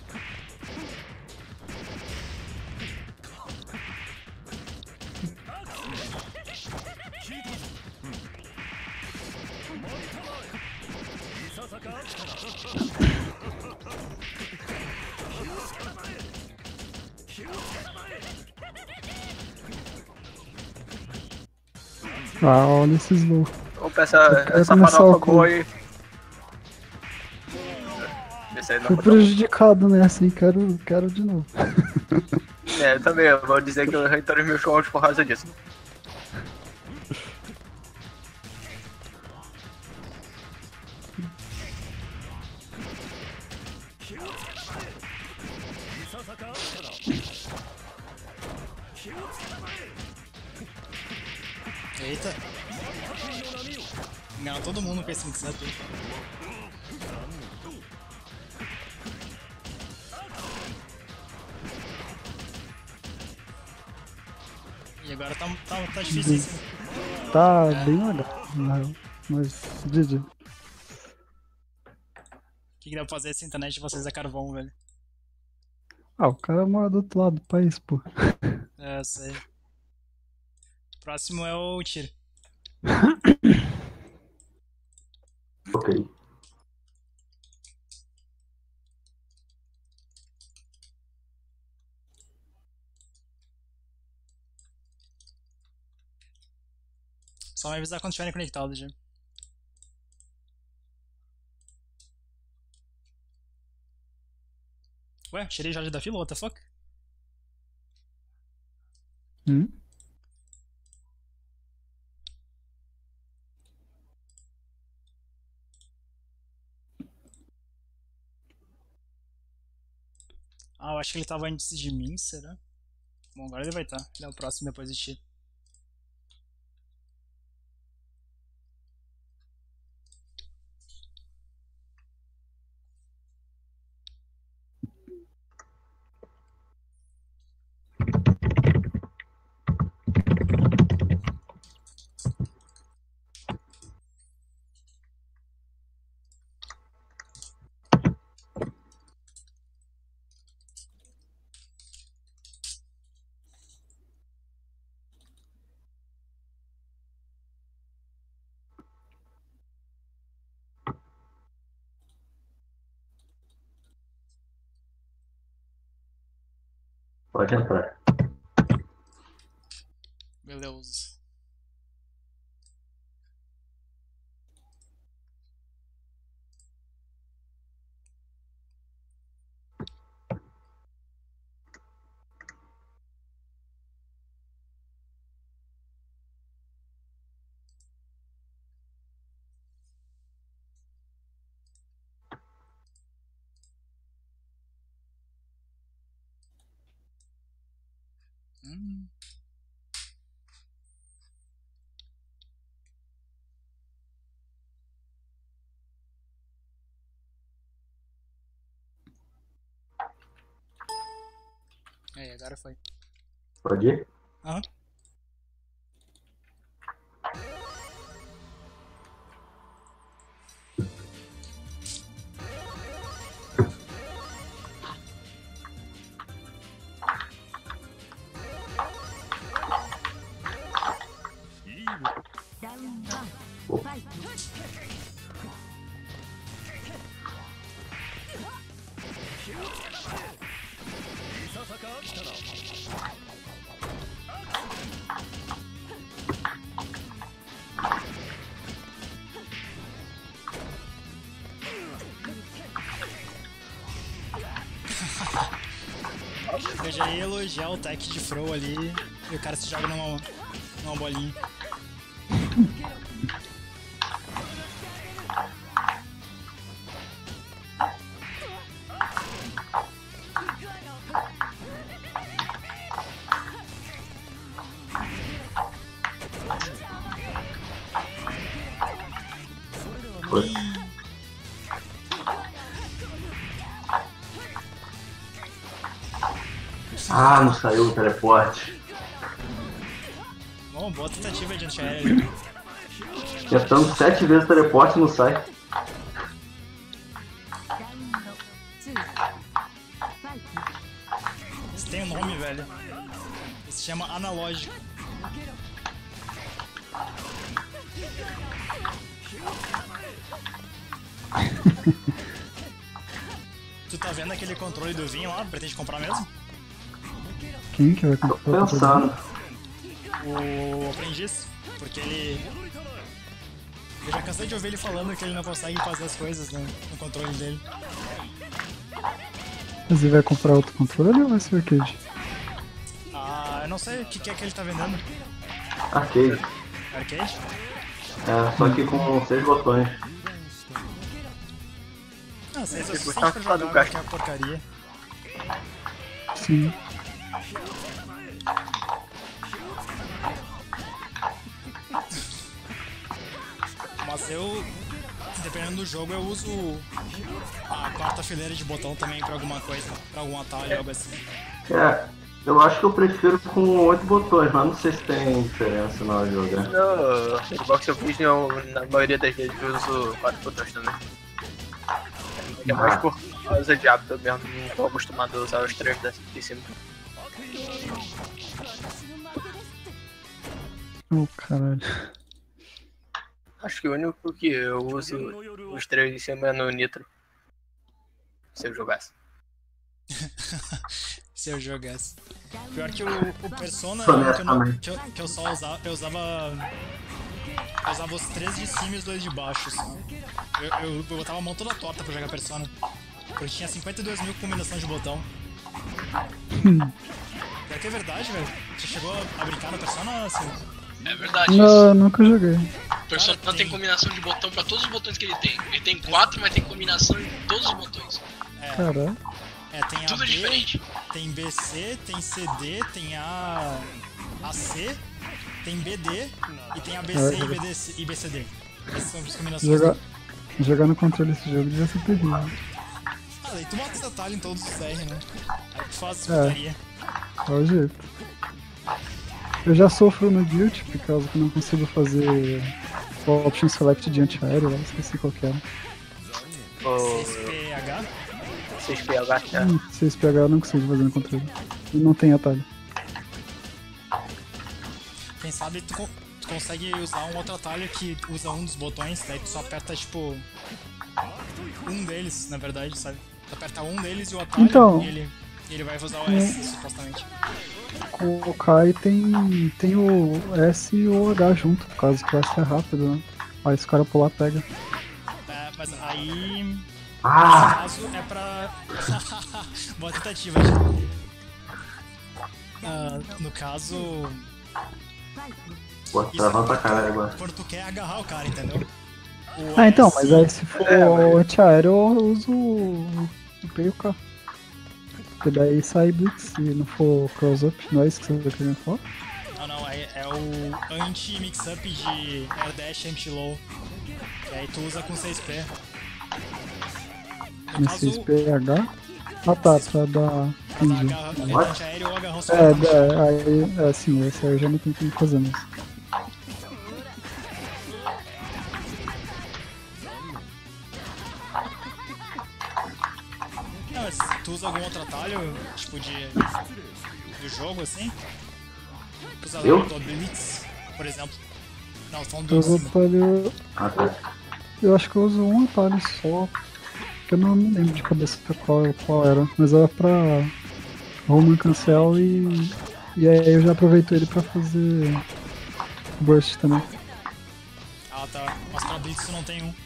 Ah, olha esse slow. vamos essa começar farofa o boa aí. Esse aí não Fui foi tão- prejudicado nessa, hein? Quero de novo. eu também, eu vou dizer que eu reitorei meus jogos por causa disso. Eita! Engana todo mundo com esse mix-up aí. E agora tá difícil isso. Tá bem legal, na real. Mas, GG. O que dá pra fazer se a internet de vocês é carvão, velho? Ah, o cara mora do outro lado do país, pô. É, eu sei. Próximo é o tiro. Ok. Só me avisar quando estiverem conectados já. Ué, tirei Jorge da fila, what the fuck? Hum? Ah, eu acho que ele tava antes de mim, será? Bom, agora ele vai estar. Ele é o próximo depois de ti. Pode entrar. Beleza. Hum. Aí, agora foi. Pode ir? Aham. Round 1 fight. いささか来たな Round 1 Eu já ia elogiar o tech de throw ali e o cara se joga numa bolinha. Foi. Ah, não saiu o teleporte. Bom, boa tentativa de anti-aéreo ali. Tentando 7 vezes o teleporte não sai. ラウンド2ファイト Isso tem um nome, velho. Isso se chama analógico. Tu tá vendo aquele controle do vinho lá? Pretende comprar mesmo? Quem que vai Tô comprar o pensando. O aprendiz? Porque ele... Eu já cansei de ouvir ele falando que ele não consegue fazer as coisas no controle dele. Mas ele vai comprar outro controle ou vai ser o arcade? Ah, eu não sei o que é que ele tá vendendo. Arcade. Arcade? É, só que com 6 botões. Ah, 6 é Ele suficiente gostava pra de fazer jogar o gasto. qualquer porcaria. Sim. Mas eu, dependendo do jogo, eu uso a quarta fileira de botão também pra alguma coisa, pra algum atalho, algo assim. É, eu acho que eu prefiro com 8 botões, mas não sei se tem diferença na hora de jogar. No Xbox eu fiz, na maioria das vezes eu uso 4 botões também. É mais por causa de hábito mesmo, não tô acostumado a usar os 3 de cima. Oh, caralho. Acho que o único que eu uso os 3 de cima é no Nitro. Se eu jogasse. Se eu jogasse. Pior que o Persona que eu só usava, eu usava os 3 de cima e os 2 de baixo. Assim. Eu botava a mão toda torta pra jogar Persona. Porque tinha 52 mil combinações de botão. Pior que é verdade, velho. Você chegou a brincar no Persona, Silvio? É verdade Não, nunca joguei. O Persona Cara, tem combinação de botão pra todos os botões que ele tem. Ele tem 4, mas tem combinação em todos os botões. Caralho. É, tem Tudo AB, diferente. tem BC, tem CD, tem AC, tem BD e tem ABC e BCD. Essas são as combinações. Jogar no controle desse jogo devia ser terrível. Ah, daí tu bota esse atalho em todos os R, né? Aí tu faz putaria. É o jeito. Eu já sofro no Guild, por causa que eu não consigo fazer o Option Select de anti-aéreo, lá, esqueci qual que era. O 6PH? 6PH, né? 6PH eu não consigo fazer no controle. E não tem atalho. Quem sabe tu consegue usar um outro atalho que usa um dos botões, daí tu só aperta tipo um deles, na verdade, sabe? Tu aperta um deles e o atalho Então, e ele vai usar o S, supostamente. Com o Kai tem o S e o H junto, por causa que o S é rápido, né? Aí se o cara pular, pega. É, mas aí... Nesse Ah! caso é pra... Boa tentativa, gente. No caso... Pô, travando pra caralho agora. Quando tu quer agarrar o cara, entendeu? Ah, então, mas aí se for anti-aéreo eu uso o P e o K. Porque daí sai Blitz, se não for cross-up, não é isso que você tá querendo falar? Não, é o anti-mix-up de Air Dash anti-low. Que aí tu usa com 6P. No No caso, 6PH? Ah tá, pra dar... Entendi. anti-aéreo ou agarrão só. Aí, sim, esse aí eu já não tenho como fazer mais. Não, mas tu usa algum outro atalho, tipo do jogo, assim? Tu usa Eu? o Blitz, por exemplo. Não, tô falando Eu do uso cima. atalho... Ah, tá. Eu acho que eu uso um atalho só, que eu não me lembro de cabeça qual era, mas era pra Roman Cancel e aí eu já aproveito ele pra fazer Burst também. Ah, tá. Mas pra Blitz tu não tem um.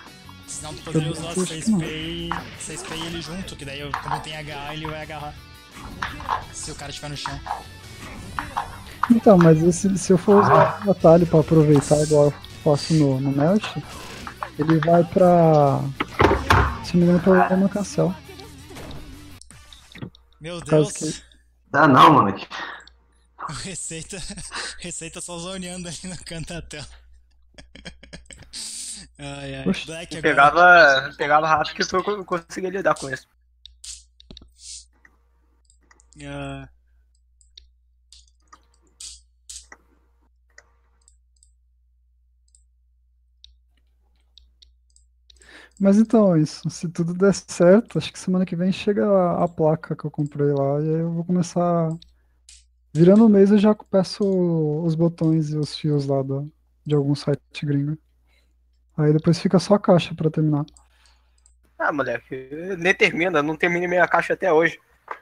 Senão tu poderia usar Blitz, acho que não. 6P e ele junto, que daí como tem HA ele vai agarrar. Se o cara estiver no chão. Então, mas se eu for usar o atalho pra aproveitar igual eu faço no Melt, ele vai pra. Se não me engano, pra uma cancel. Meu Caso Deus. Dá não, mano. O Receita só zoneando ali no canto da tela. Ai, ai. Oxi. Black agora. Pegava rápido que eu conseguia lidar com isso. Ah, Mas então, isso. Se tudo der certo, acho que semana que vem chega a placa que eu comprei lá. E aí eu vou começar. Virando o mês eu já peço os botões e os fios lá de algum site gringo. Aí depois fica só a caixa pra terminar. Ah, moleque, nem termina, não terminei minha caixa até hoje.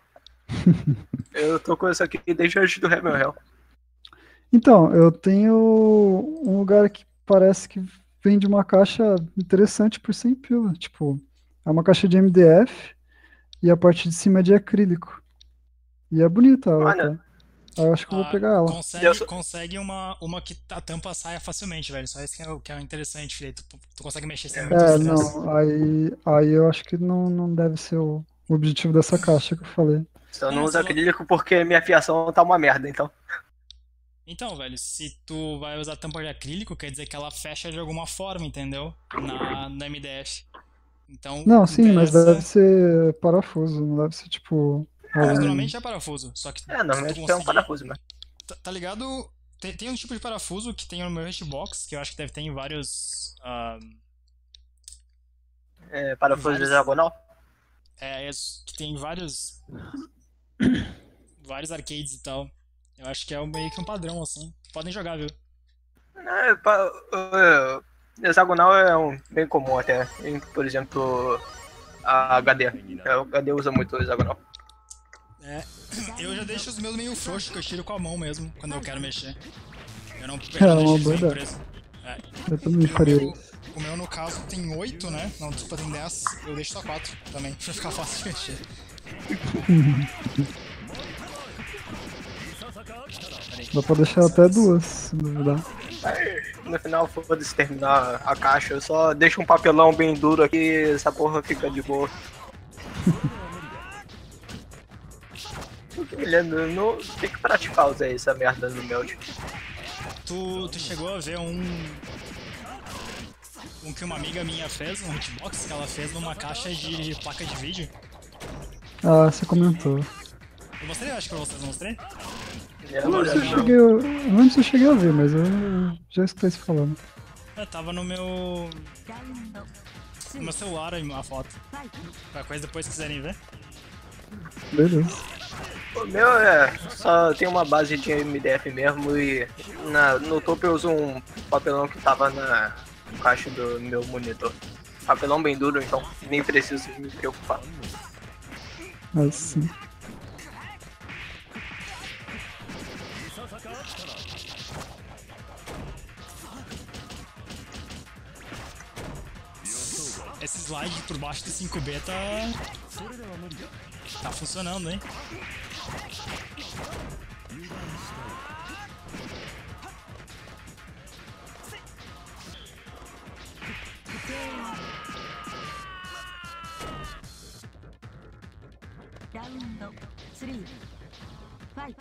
Eu tô com isso aqui desde antes do Rebel Hell. Então, eu tenho um lugar que parece que vende uma caixa interessante por 100 pila. Tipo, é uma caixa de MDF e a parte de cima é de acrílico. E é bonita ela, Olha. tá? Aí eu acho que eu vou pegar ela. Consegue uma que a tampa saia facilmente, velho. Só isso que é interessante, filho. Tu consegue mexer sem muito É, estresse. não, aí eu acho que não deve ser o objetivo dessa caixa que eu falei. Só Não, não mas uso você acrílico porque minha fiação tá uma merda, então. Então, velho, se tu vai usar tampa de acrílico, quer dizer que ela fecha de alguma forma, entendeu? No MDF. Então, Não, sim, mas dessa- deve ser parafuso, não deve ser tipo. Mas alumínio. normalmente é parafuso, só que Normalmente tu é um conseguir- parafuso, mas. Tá ligado? Tem um tipo de parafuso que tem no meu hitbox, que eu acho que deve ter em vários... É, parafuso Vários. hexagonal? que tem vários... vários arcades e tal. Eu acho que é meio que um padrão, assim. Podem jogar, viu? Hexagonal é bem comum até. Por exemplo, a HD. O HD usa muito o hexagonal. Eu já deixo os meus meio frouxos, que eu tiro com a mão mesmo, quando eu quero mexer. Eu não É deixo uma isso boa em ideia. empresa. Eu também faria isso. O meu, no caso, tem 8, né? Não, desculpa, tem 10. Eu deixo só 4 também, pra ficar fácil de mexer. Dá pra deixar até duas, se duvidar. No final, foda-se terminar a caixa. Eu só deixo um papelão bem duro aqui, essa porra fica de boa. Não tem que praticar usar essa merda no melt. Tu chegou a ver um que uma amiga minha fez, um hitbox que ela fez numa caixa de placa de vídeo? Ah, você comentou. Eu mostrei, acho que pra vocês, não mostrei? Eu não lembro se eu cheguei a ver, mas eu já escutei você falando. Tava no meu celular aí a foto. Qualquer coisa depois se quiserem ver. Beleza. O meu só tem uma base de MDF mesmo e no topo eu uso um papelão que tava na caixa do meu monitor. Papelão bem duro, então nem preciso me preocupar. Mas sim. Esse slide por baixo do 5B tá funcionando, hein? Round 3 Fight.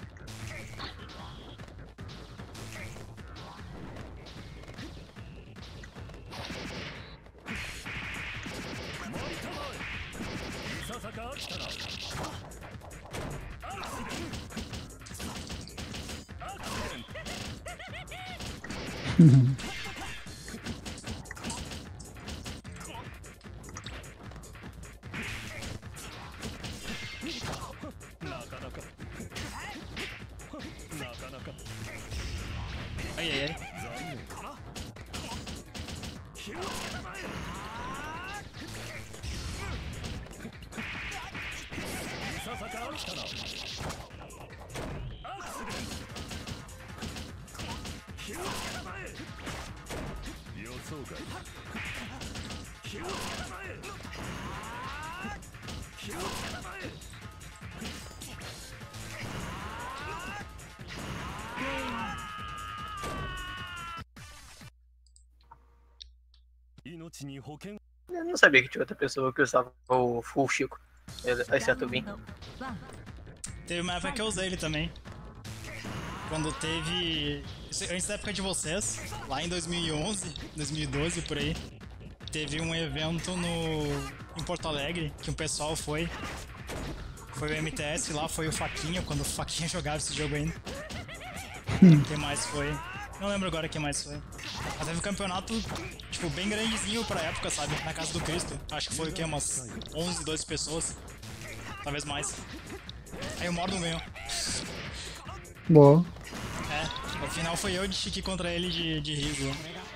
Ai, ai, ai. ちに保険 Eu não sabia que tinha outra pessoa que usava o Full Chico, exceto o Vin. Teve uma época que eu usei ele também. Quando teve... Antes da época de vocês, lá em 2011, 2012, por aí, teve um evento em Porto Alegre, que o pessoal foi. Foi o MTS lá, foi o Faquinha, quando o Faquinha jogava esse jogo ainda. Quem mais foi? Não lembro agora quem mais foi. Mas teve um campeonato, tipo, bem grandezinho pra época, sabe? Na casa do Cristo. Acho que foi o quê? Umas 11, 12 pessoas. Talvez mais. Aí o Mordon ganhou. Boa. No final foi eu de Chique contra ele de riso.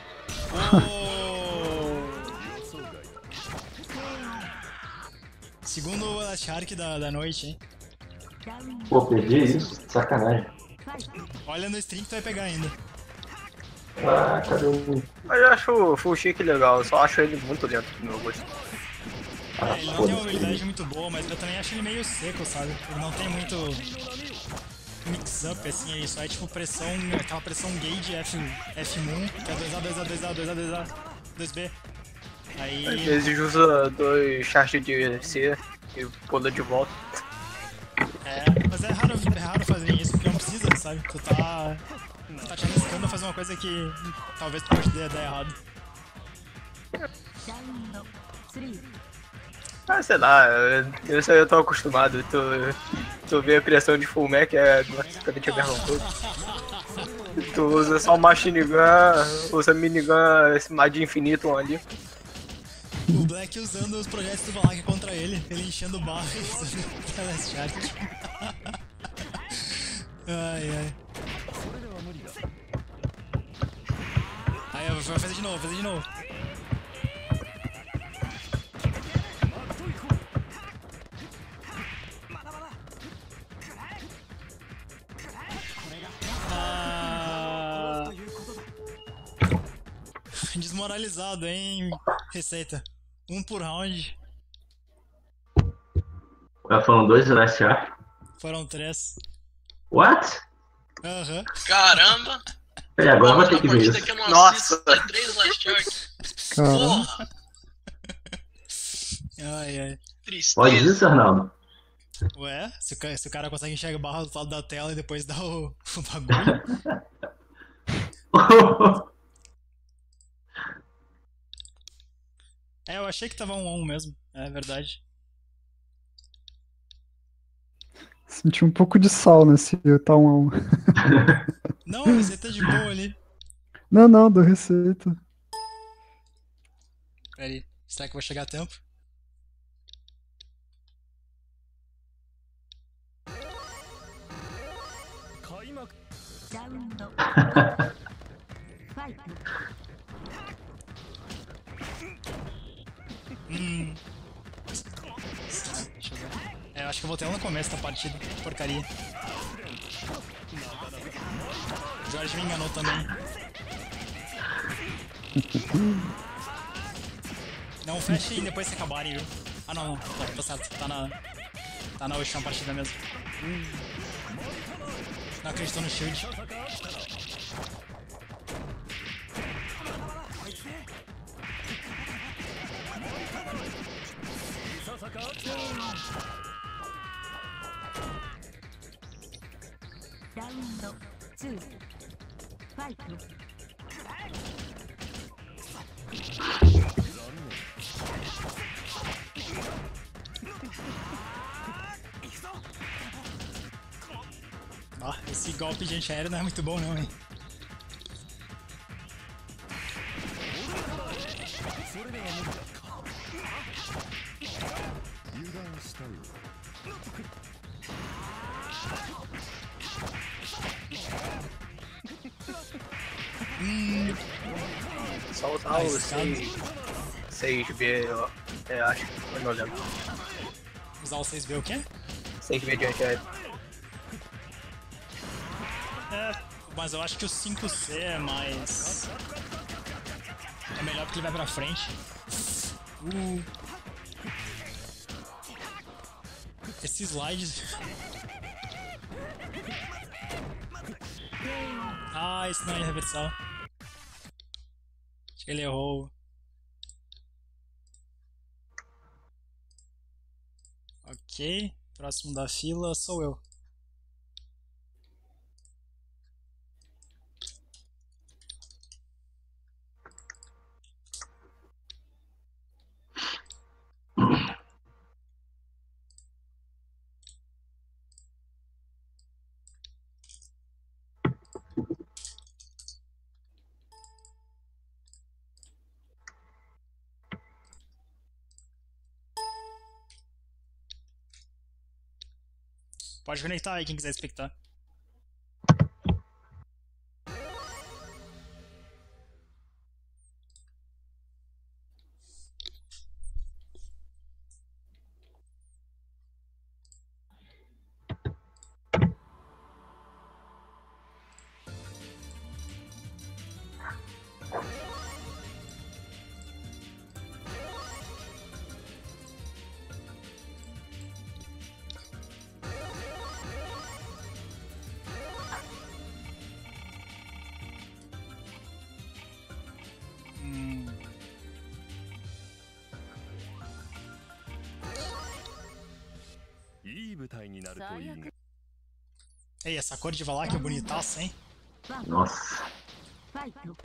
Segundo o Last Shark da noite, hein? Pô, perdi isso? Sacanagem. Olha no stream que tu vai pegar ainda. Ah, cadê o... Mas eu acho o Full Chico legal, eu só acho ele muito lento pro meu gosto. Ele não tem uma habilidade muito boa, mas eu também acho ele meio seco, sabe? Ele não tem muito mix-up, assim, ele só é tipo pressão, aquela pressão gauge F1, que é 2A, 2A, 2A, 2A, 2A, 2B. Aí... Às vezes usa 2 charges de C e pula de volta. Mas é raro fazer isso, porque não precisa, sabe? Tu tá te arriscando a fazer uma coisa que talvez tu pode dar errado. Ah, sei lá, isso aí eu tô acostumado. Tu vê a criação de Full Mech é basicamente a mesma coisa. Tu usa só Machine Gun, usa Minigun, esse Mad Infinitum ali. O Black usando os projetos do Valak contra ele enchendo barra e usando o Teleschat. Ai. Aí, vai fazer de novo, Desmoralizado, hein, Receita? 1 por round. Foram 2 Last Shark? Foram 3. What? Aham. Caramba! E agora vai ter que ver partida isso. que eu não Nossa. assisto, tem 3 Last Shark. Caramba. Porra! Ai. Tristeza. Pode isso, Arnaldo? Ué, se o cara consegue enxergar barra do lado da tela e depois dá o bagulho. Eu achei que tava 1-1 mesmo, é verdade. Senti um pouco de sal nesse tá 1 a 1. Não, você tá de boa ali. Não, do Receita. Peraí, será que eu vou chegar a tempo? Deixa eu ver. Eu acho que eu voltei lá no começo da partida. Porcaria. O Jorge me enganou também. Não, fecha aí depois que acabarem, viu? Ah, não. Tá certo. Tá na última partida mesmo. Não acreditou no shield. Round 2 Fight. Ah, esse golpe de antiaéreo não é muito bom não, hein? Só usar o 6B, eu acho que foi 90. Usar o 6B o quê? 6B de antiaéreo. Mas eu acho que o 5C é mais... É melhor porque ele vai pra frente. Esse slide... Ah, isso não é reversal. Acho que ele errou. Ok, próximo da fila sou eu. Pode conectar aí quem quiser expectar. Hum. いい舞台になるといいね。 Ei, essa cor de Valak é bonitaça, hein? Nossa. ファイト。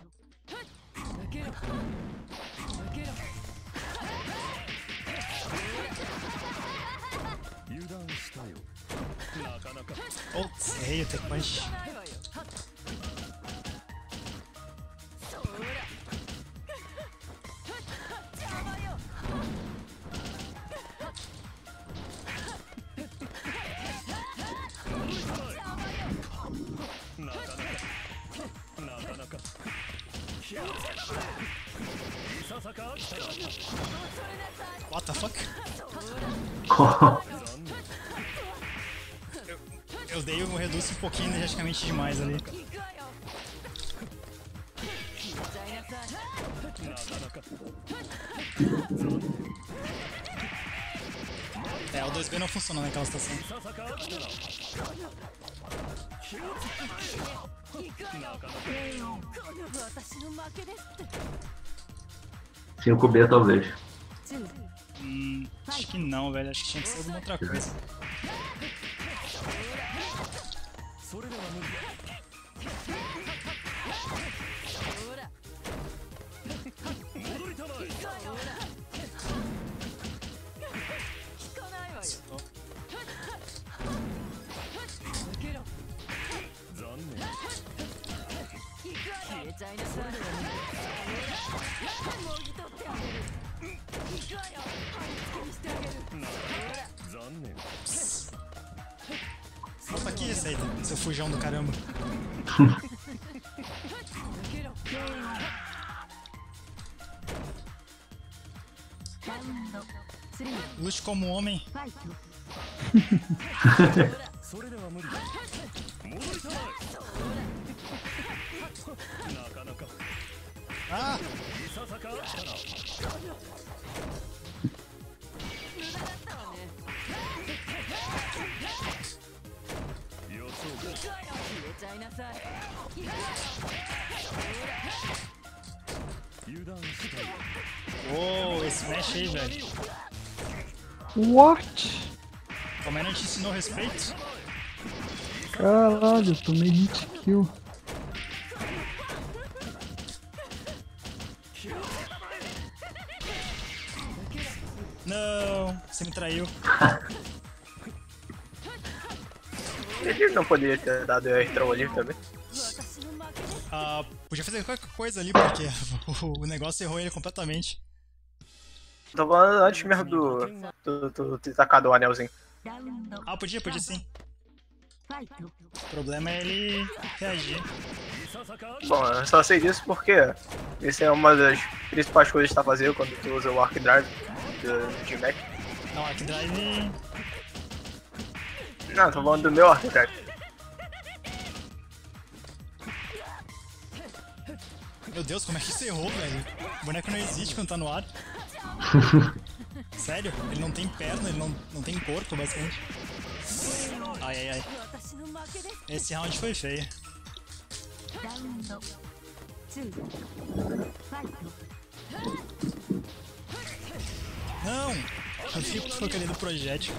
油断したよ。なかなか。 Putz, errei o Tech Punch. なかなか。いささか来たら。 What the fuck? Eu dei um reduto um pouquinho energeticamente demais ali. なかなか。 É, o 2B não funcionou naquela situação. いささか来たら。なかなか。 5B talvez. Acho que não, velho. Acho que tinha que ser alguma outra coisa. それでは無理だ。戻りたまえ。 残念。 残念。 Volta aqui, Receita, seu fujão do caramba. Lute como homem. ファイト。 それでは無理だ。戻りたまえ。なかなか。 Ah! いささか来たら。 予想が。油断したよ。 Uou, esse smash aí, velho. What? Como é que não te ensinou respeito? Caralho, eu tomei hit kill. Não, você me traiu. Ele não poderia ter dado extra ali também. Ah, podia fazer qualquer coisa ali, porque o negócio errou ele completamente. Tô falando antes mesmo do ter tacado o anelzinho. ラウンド。 Ah, podia sim. ファイト。 O problema é ele reagir. いささか。 Bom, eu só sei disso porque isso é uma das principais coisas que tá fazendo quando tu usa o Arc Drive de Mac. Não, Arc Drive. Não, tô falando do meu Arc Drive. Meu Deus, como é que isso errou, velho? O boneco não existe quando tá no ar. Sério? Ele não tem perna, ele não tem corpo, basicamente. Ai, ai, ai. Esse round foi feio. ラウンド。2。ファイト。 Não! Eu vi que foi do projétil.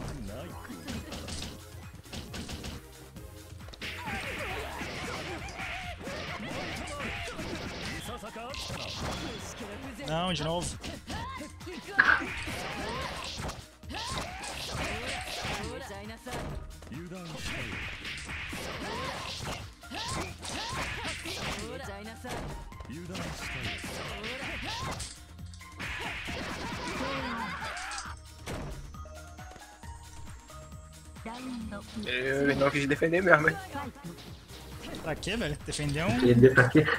Não, de novo. Eu não quis defender mesmo, hein? Pra quê, velho? Defender um. Entender pra quê?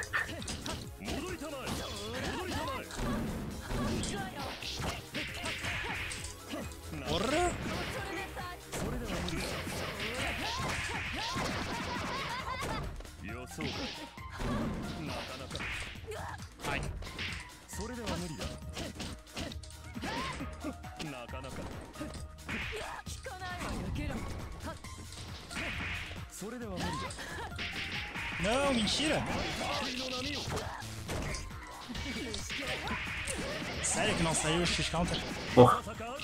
Porra! Ai. Não, mentira! Sério que não saiu o X-Counter? Porra.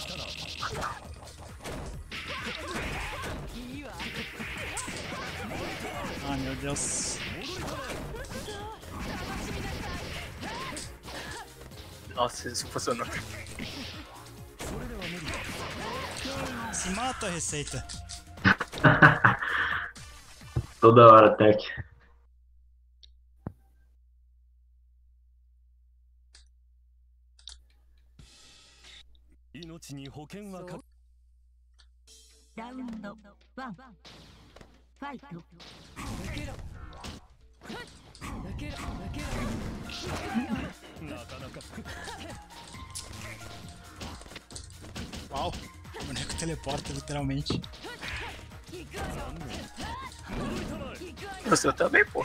Ah, meu Deus. Nossa, isso funcionou. Se mata a receita. Toda hora, Tech. Round 1 Fight. Uau, o boneco teleporta literalmente. O seu também, pô.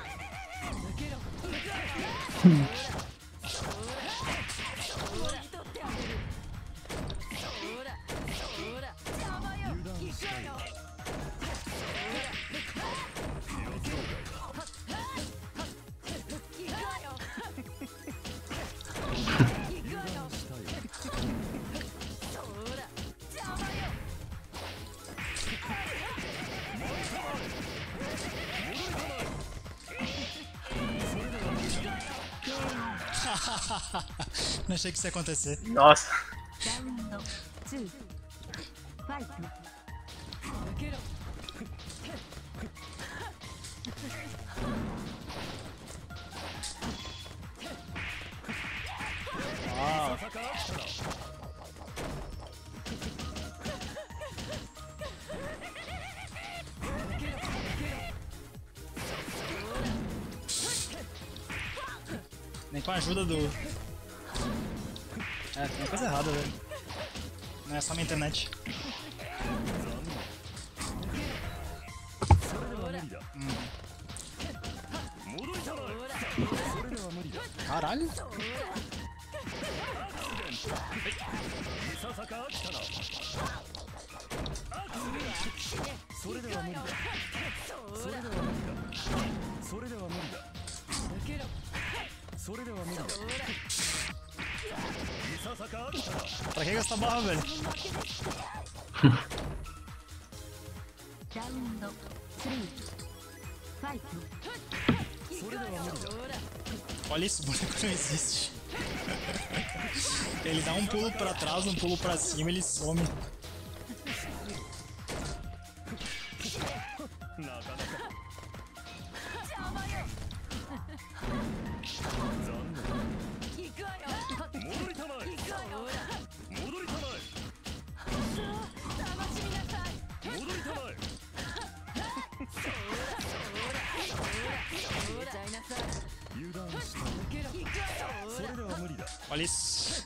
Não achei que isso ia acontecer. Nossa. Round 2 Fight. Uau. Nem com a ajuda do... É, tem uma coisa errada, velho. Não é só minha internet. Caralho. Pra que gastar barra, velho? Round 3 Fight. Olha isso, o boneco não existe. Ele dá um pulo pra trás, um pulo pra cima, ele some. Olha isso.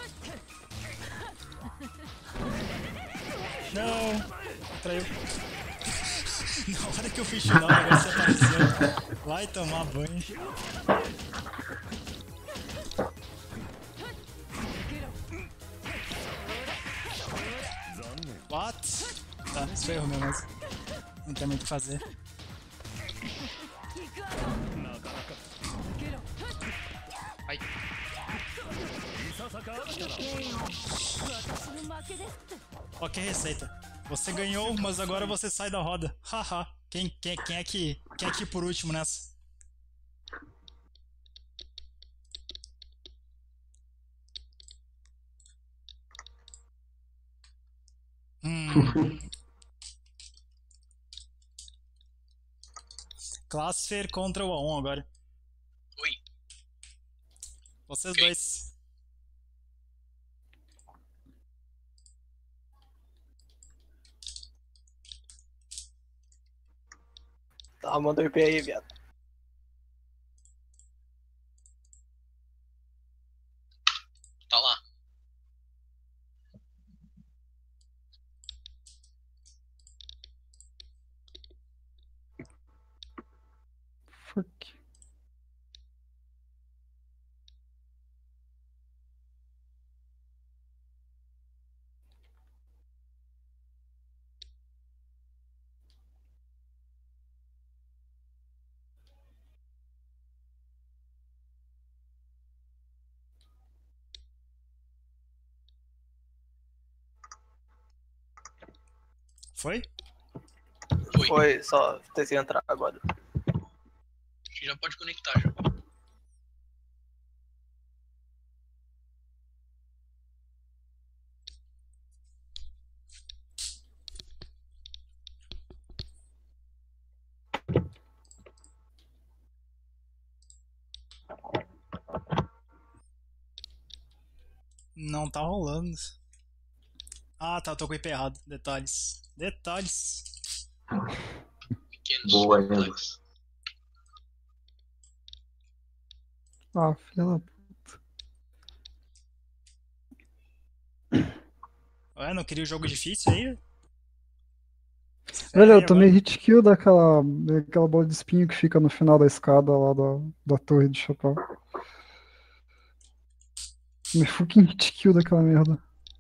Não! Traiu. Na hora que eu fui tirar o negócio apareceu. Vai tomar banho. What? Tá, isso foi erro meu, mas não tem muito o que fazer. Ai. Ok, receita. Você ganhou, mas agora você sai da roda. Haha. Quem é que por último nessa? Classfer contra o A1 agora. Oi. Vocês dois. Tá, manda o IP aí, viado. Tá lá. Fuck. Foi? Foi, só tentei entrar agora. Acho que já pode conectar já. Não tá rolando. Ah, tá, tô com o IP errado. Detalhes. Pequenos Boa, complexos. Ah, filha da puta. Ué, não queria o jogo difícil aí? Velho, eu tomei hit kill daquela bola de espinho que fica no final da escada lá da torre de chapéu. Tomei fucking hit kill daquela merda.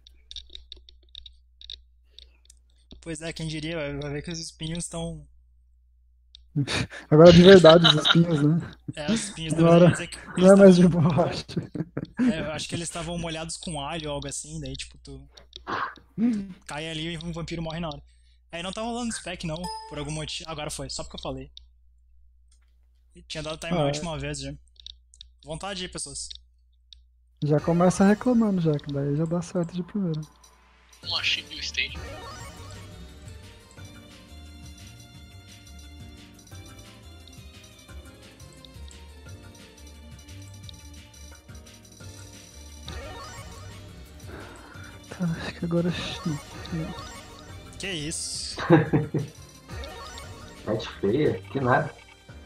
Pois é, quem diria, vai ver que os espinhos estão... Agora de verdade os espinhos, né? É, os espinhos da Agora verdade, que não é mais de estavam... borracha. Eu acho que eles estavam molhados com alho ou algo assim, daí tipo, tu cai ali e um vampiro morre na hora. Aí não tá rolando spec não, por algum motivo. Agora foi, só porque eu falei. Tinha dado timeout uma vez já. Vontade aí, pessoas. Já começa reclamando já, que daí já dá certo de primeira. Não achei o stage. Tá, acho que agora sim. Que isso? Net feia, que nada.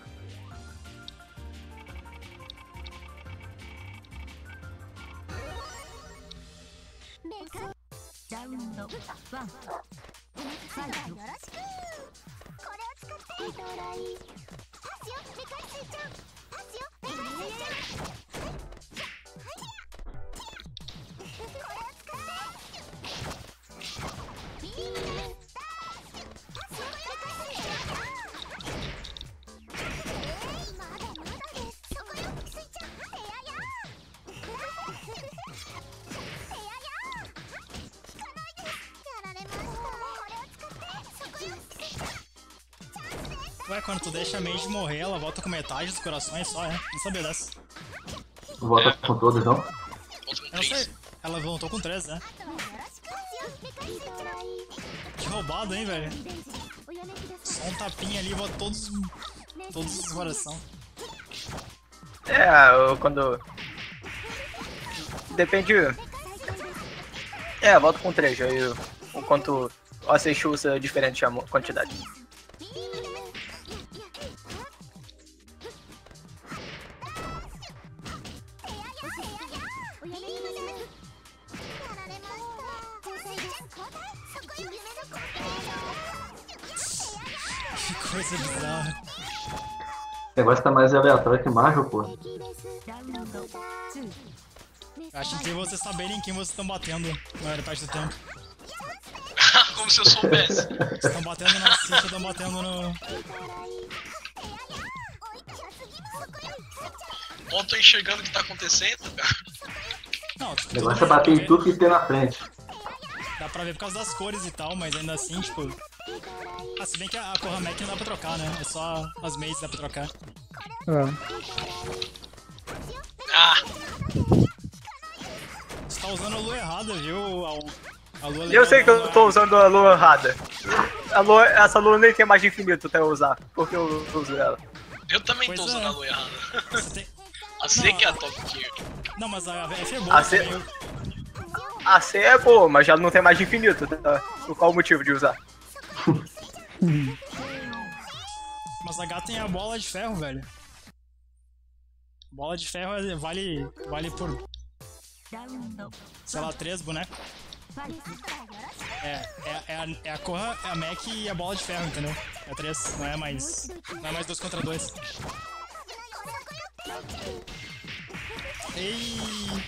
Ué, quando tu deixa a mage morrer, ela volta com metade dos corações só, é? Não sabia dessa. Volta com todos, não? Volta com Eu não sei. 3. Ela voltou com 3, né? Que roubado, hein, velho? Só um tapinha ali e volta todos os coração. Quando... Depende... volto com 3, aí o quanto o assist usa diferente a quantidade. Que coisa bizarra. O negócio tá mais aleatório que Marvel, pô. Eu acho que vocês saberem quem vocês estão batendo na maior parte do tempo. Como se eu soubesse. Vocês estão batendo na Cincha, estão batendo no... Não tô enxergando o que tá acontecendo, cara. Não, O negócio é bater em tudo que tem na frente. Dá pra ver por causa das cores e tal, mas ainda assim, tipo... Ah, se bem que a Kohamek não dá pra trocar, né? É só as mazes que dá pra trocar. Ah, Você tá usando a lua errada, viu? A lua Eu sei que eu tô não é- usando a lua errada. Essa lua nem tem mais de infinito até eu usar, porque eu uso ela. eu também Pois tô usando é. a lua errada. Você tem... A C que é a top tier. Não, mas a F é boa A C- também. A C é boa, mas já não tem mais de infinito, tá? Qual o motivo de usar? Mas a H tem a bola de ferro, velho. Bola de ferro vale por, ラウンド sei lá, 3 bonecos. É a Korra, é a Mac e a bola de ferro, entendeu? É 3, não é mais 2 contra 2. Ei!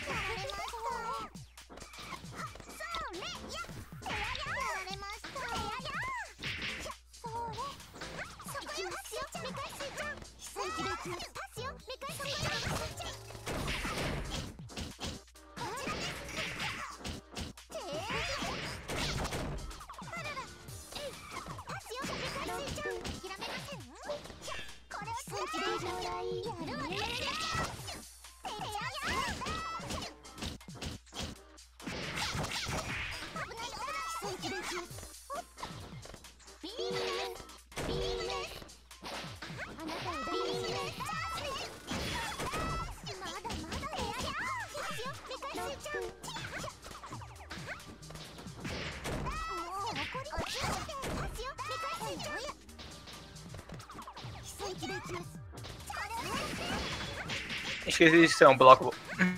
Esqueci de ser um bloco.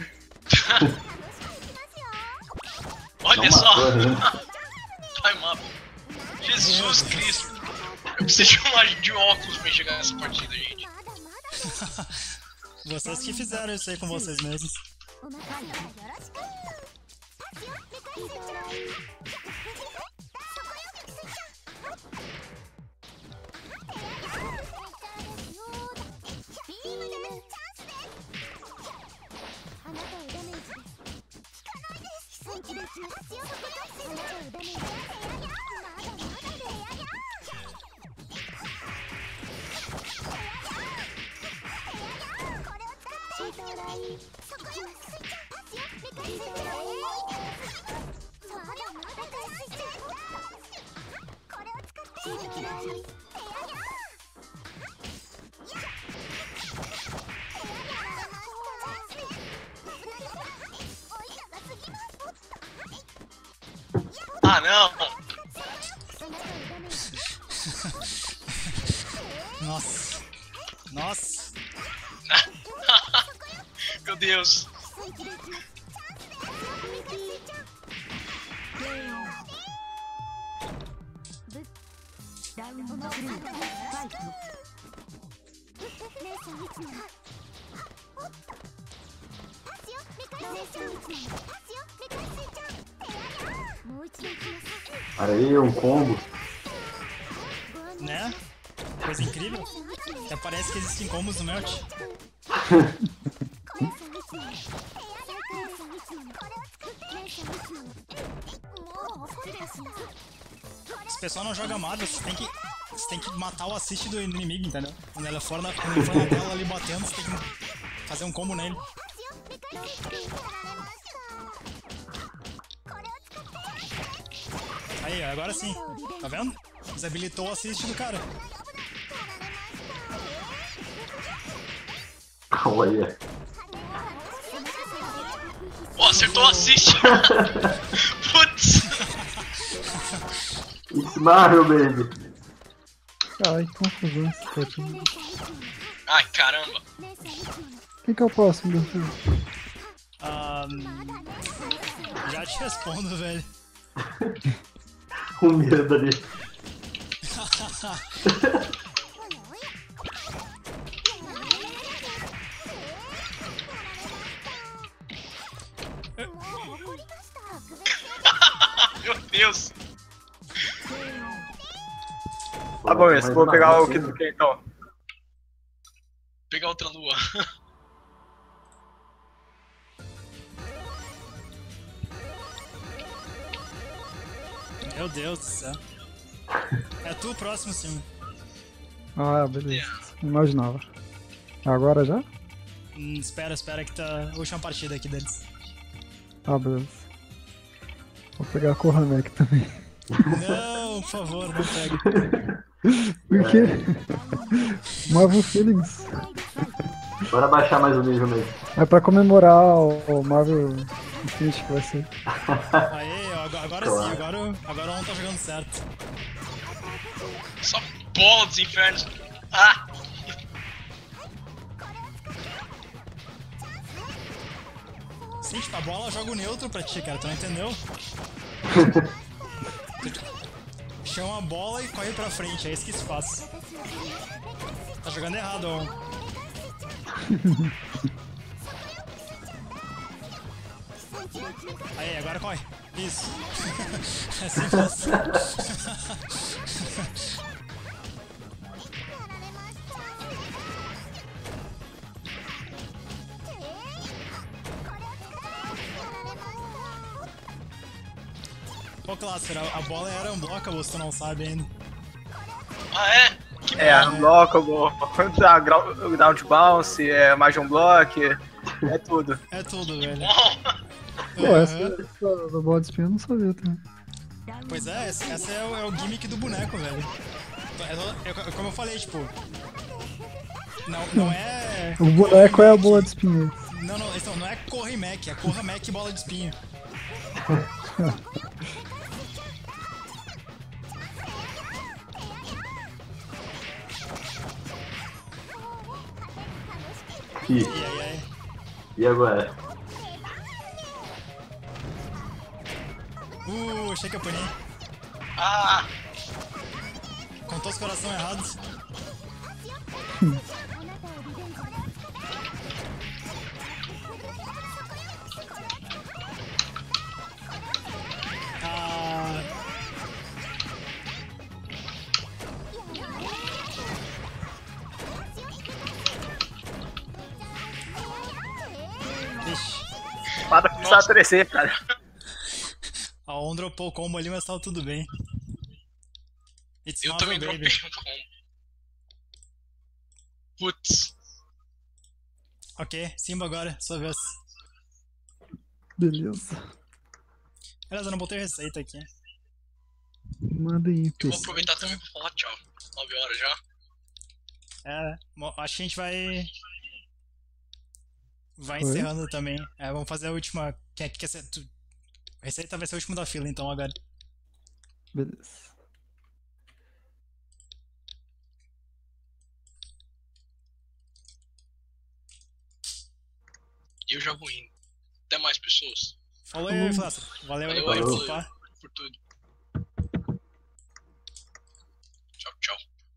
Olha Não só! matou ainda. Time up. Jesus Cristo! Eu preciso de óculos pra enxergar essa partida, gente. Vocês que fizeram isso aí com vocês mesmos. Ah, não! Nossa. Nossa. Meu Deus! ラウンド3ファイト Olha aí, um combo. Né? Coisa incrível. Até parece que existem combos no Melt. Se o pessoal não joga Amada, você tem que matar o assist do inimigo, entendeu? Quando ele for na tela ali batendo, você tem que fazer um combo nele. Aí, agora sim. Tá vendo? Desabilitou o assist do cara. Olha. Pô, acertou o assist! Putz! It's Mario, baby. Ai, que confusão esse partida. Ai, caramba! Quem que é o próximo, Garfield? Já te respondo, velho. Com medo ali. Meu Deus! Tá bom, isso. Vou pegar o que tu quer então. Pegar outra lua. Meu Deus do céu. É tu o próximo, sim. Ah, beleza. Não imaginava. Agora já? Espera que tá a última partida aqui deles. Ah, beleza. Vou pegar a Kohamek também. Não, por favor, não pega. Por quê? Marvel Feelings. Bora baixar mais um nível mesmo. É pra comemorar o Marvel Infinity que vai ser. Aê, agora sim, agora não tá jogando certo. Só bola dos infernos. Ah! Sim, tipo, a bola joga o neutro pra ti, cara, tu não entendeu? Chama a bola e corre pra frente, é isso que se faz. Tá jogando errado, ó. Aí, agora corre. Isso. É simples. Pô, Clássico, a bola era unblockable, se tu não sabe ainda. Ah, é? Que É, unblockable, down to bounce, Magic Block, é tudo. É tudo, velho. bom. Pô, essa do bola de espinha eu não sabia também. Pois é, essa é o gimmick do boneco, velho. Como eu falei, tipo... Não é... O boneco é a bola de espinha. Não é Corre Mac, é Corra Mac e bola de espinho. Ih, Ai. e agora? Achei que eu punei. Ah! Contou os corações errados. Ah... Vixe, Para começar a crescer, cara. a On dropou o combo ali, mas tava tudo bem. It's Eu Marvel, também dropei baby. um combo. Putz. Ok, Simba agora, sua vez. Beleza. Aliás, eu não botei receita aqui. Manda aí, Eu vou pessoal. aproveitar também pra falar tchau. 9 horas já. Acho que a gente vai Oi? encerrando também. Vamos fazer a última. Quer ser? A receita vai ser o último da fila, então agora. Beleza. E eu já vou indo. Até mais, pessoas. Falou aí, Flávio. Valeu aí por Valeu. participar. Por tudo. Tchau, tchau.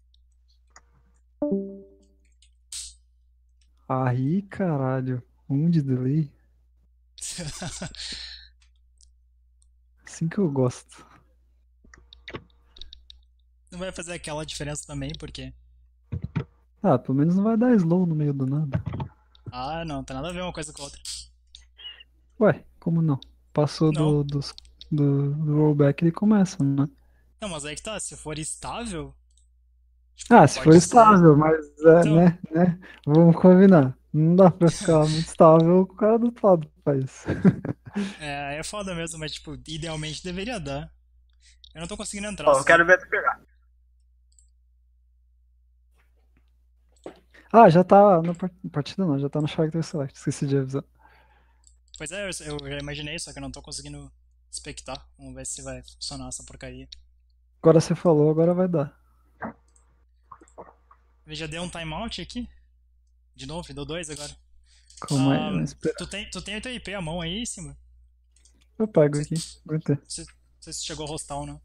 Aí, caralho. De delay. Assim que eu gosto. Não vai fazer aquela diferença também, porque. Ah, pelo menos não vai dar slow no meio do nada. Ah, não, tem nada a ver uma coisa com a outra. Ué, como não? Passou Não. do rollback ele começa, né? Não, mas aí que tá, se for estável. Ah, se Pode for ser. estável, mas Então. né? Vamos combinar. Não dá pra ficar muito estável, o cara do outro lado faz. É foda mesmo, mas tipo, idealmente deveria dar. Eu não tô conseguindo entrar. Ó, eu só. quero ver tu pegar. Ah, já tá na partida não, já tá no Character Select, esqueci de avisar. Pois é, eu já imaginei, só que eu não tô conseguindo expectar. Vamos ver se vai funcionar essa porcaria. Agora você falou, agora vai dar. Ele já deu um timeout aqui? De novo, deu 2 agora. Calma aí, Ah, vamos esperar. tu tem o teu IP à mão aí, Simba? Eu pego aqui, aguentei. Não sei se chegou a hostar ou não.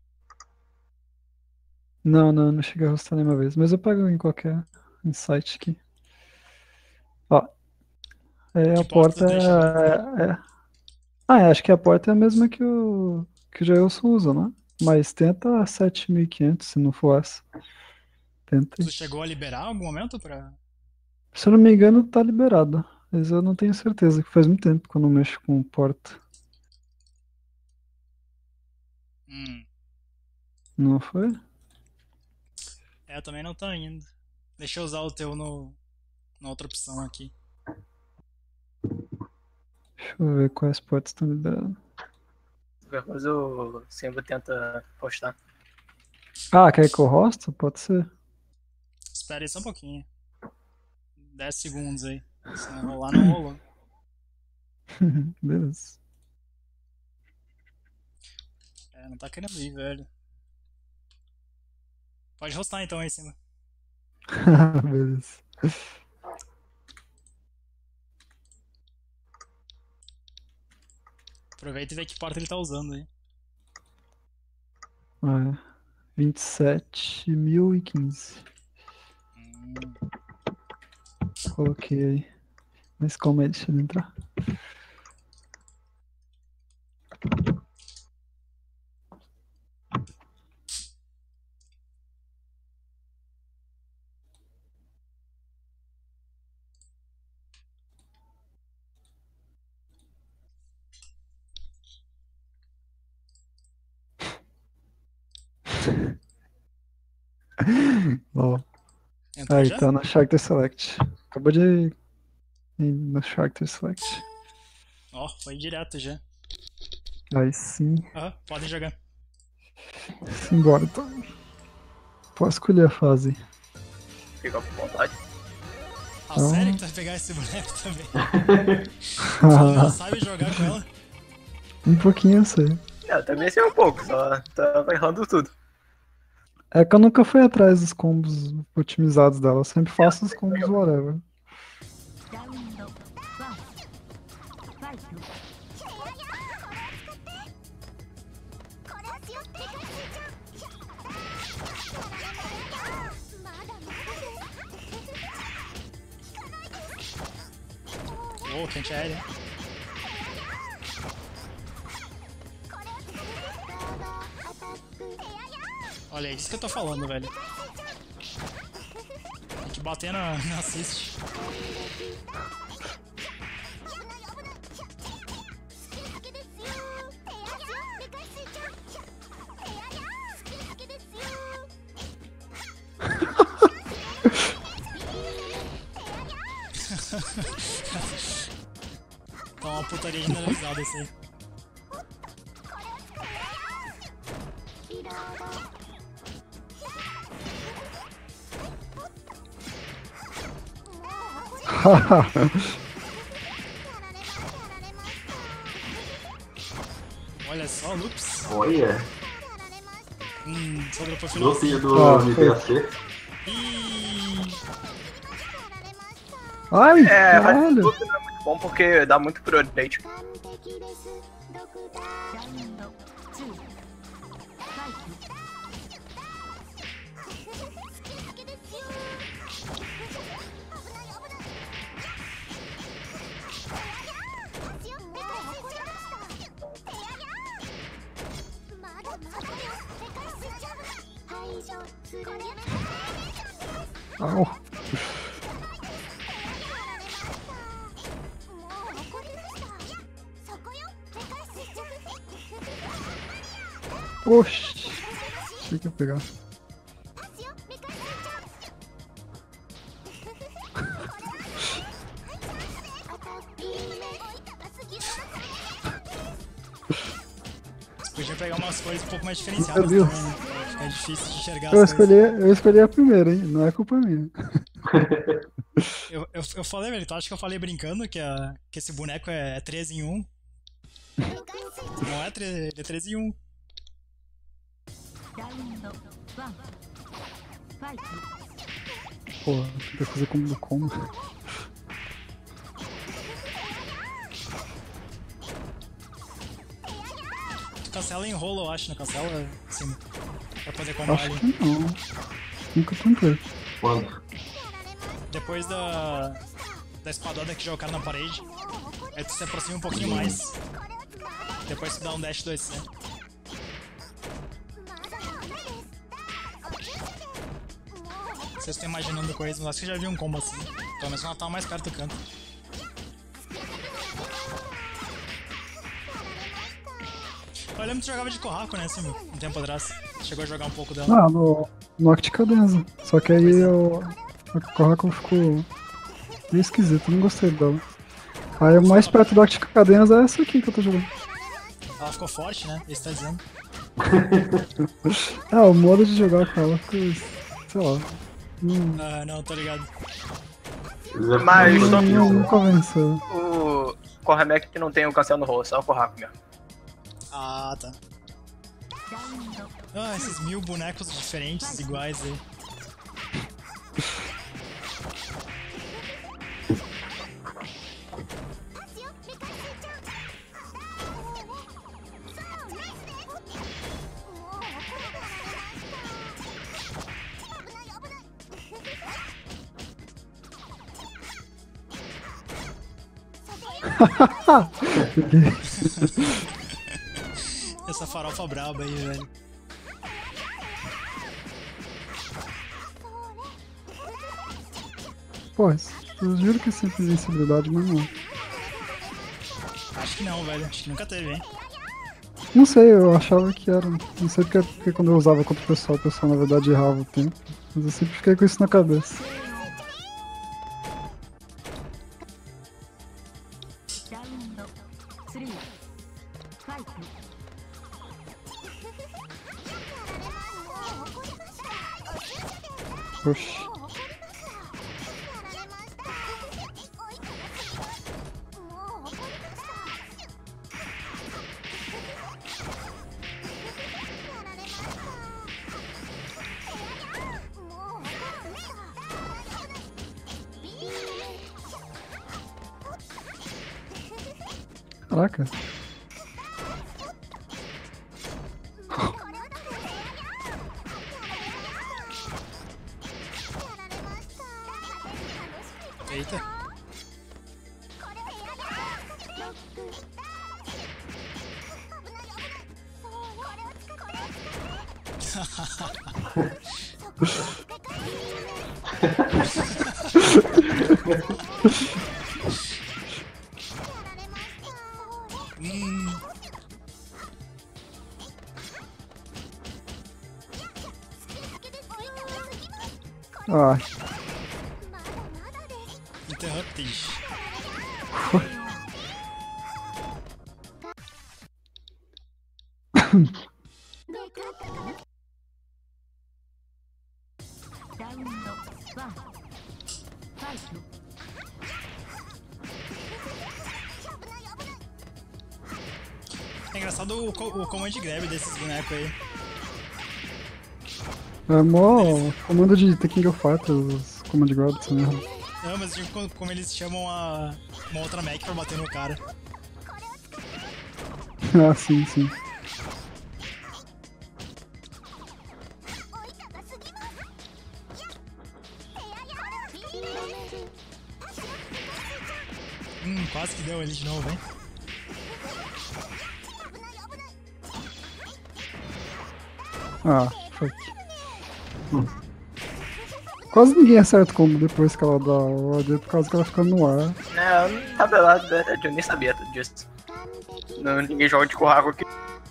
Não cheguei a hostar nenhuma vez, mas eu pego em qualquer insight aqui. Ó, a Que porta tu porta deixa? acho que a porta é a mesma que o Jailson usa, né? Mas tenta 7500 se não for essa. Tenta aí. Tu chegou a liberar algum momento pra. Se eu não me engano, tá liberado. Mas eu não tenho certeza, que faz muito tempo que eu não mexo com porta. Não foi? É, eu também não tô indo. Deixa eu usar o teu na outra opção aqui. Deixa eu ver quais portas estão liberadas. Depois o Simba tenta postar. Ah, quer que eu rosto? Pode ser. Espera aí só um pouquinho. 10 segundos aí. Se não rolar, não rolou. Beleza. É, não tá querendo ir, velho. Pode hostar então aí em cima. Beleza. Aproveita e vê que porta ele tá usando aí. Ah, 27.015. Coloquei aí. Mas calma aí, deixa ele entrar. Ó, Entrou aí já? tá na Character Select. Acabou de ir no Character Select. Ó, foi direto já. Aí sim. Aham, podem jogar. Simbora então. Posso escolher a fase. Fica com vontade. Ah, Então- sério que tu vai pegar esse boneco também? Tu não sabe jogar com ela? Um pouquinho eu sei. Eu também sei um pouco, só tava errando tudo. É que eu nunca fui atrás dos combos otimizados dela. Eu sempre faço os combos whatever. ラウンド1ファイト Ô, quente aéreo. Olha, é isso que eu tô falando, velho. Tem que bater na assist. Tá uma putaria generalizada isso aí. Olha só, loops. Olha, Sobrou pro no finalzinho. fim do Ah, MPAC. Ih, Ai, É, mas caralho. tudo não é muito bom porque dá muito prioridade. ラウンド2ファイト Au. Oxi. Achei que ia pegar. Vocês podiam pegar umas cores um pouco mais diferenciadas Meu também, né? É difícil de enxergar as Eu coisas. eu escolhi a primeira, hein? Não é culpa minha. Eu falei, velho, tu acha que eu falei brincando que esse boneco é 3 em 1? Não é 3, ele é 3 em 1. ラウンド1ファイト Porra, tem que fazer como do combo. Tu cancela em rolo, eu acho, não cancela sim. Pra poder combar Acho ali. que não. Nunca tentei. Quando? Depois da espadada que joga o cara na parede, aí tu se aproxima um pouquinho mais. Depois tu dá um dash 2C. Vocês estão imaginando coisas, mas acho que eu já vi um combo assim. Pelo menos ela tá mais perto do canto. Eu lembro que tu jogava de Kohaku, né, Simil? Um tempo atrás. Chegou a jogar um pouco dela. Ah, no Octicadenza. Só que aí a Kohaku ficou meio esquisito, eu não gostei dela. Aí o mais perto do Octicadenza é essa aqui que eu tô jogando. Ela ficou forte, né? Isso tá dizendo. Ah, o modo de jogar com ela ficou, sei lá. Ah, não, tô ligado. Mas Não convenceu. o Corremek que não tem o castelo no rosto, só o Kohaku mesmo. Ah, tá. Ah, esses 1000 bonecos diferentes, iguais aí. Essa farofa braba aí, velho. Pô, eu juro que é sempre invencibilidade, mas não. Acho que não, velho. Acho que nunca teve, hein? Não sei, eu achava que era. Não sei porque quando eu usava contra o pessoal na verdade errava o tempo. Mas eu sempre fiquei com isso na cabeça. Round 3 Fight. Oxi. Caraca. Eita. Ah, Interruptis. Round 1 Fight. É engraçado o command grab desses bonecos aí. é mó comando de The King of Fighters, Command Grab, essa merda. Não, mas tipo, como eles chamam uma outra mech pra bater no cara. Ah, sim, sim. Quase que deu ali de novo, hein? Ah, fuck. Quase ninguém acerta o combo depois que ela dá o AD por causa que ela fica no ar. É, tabelado, verdade, eu nem sabia disso. Não, ninguém joga de Kohaku aqui.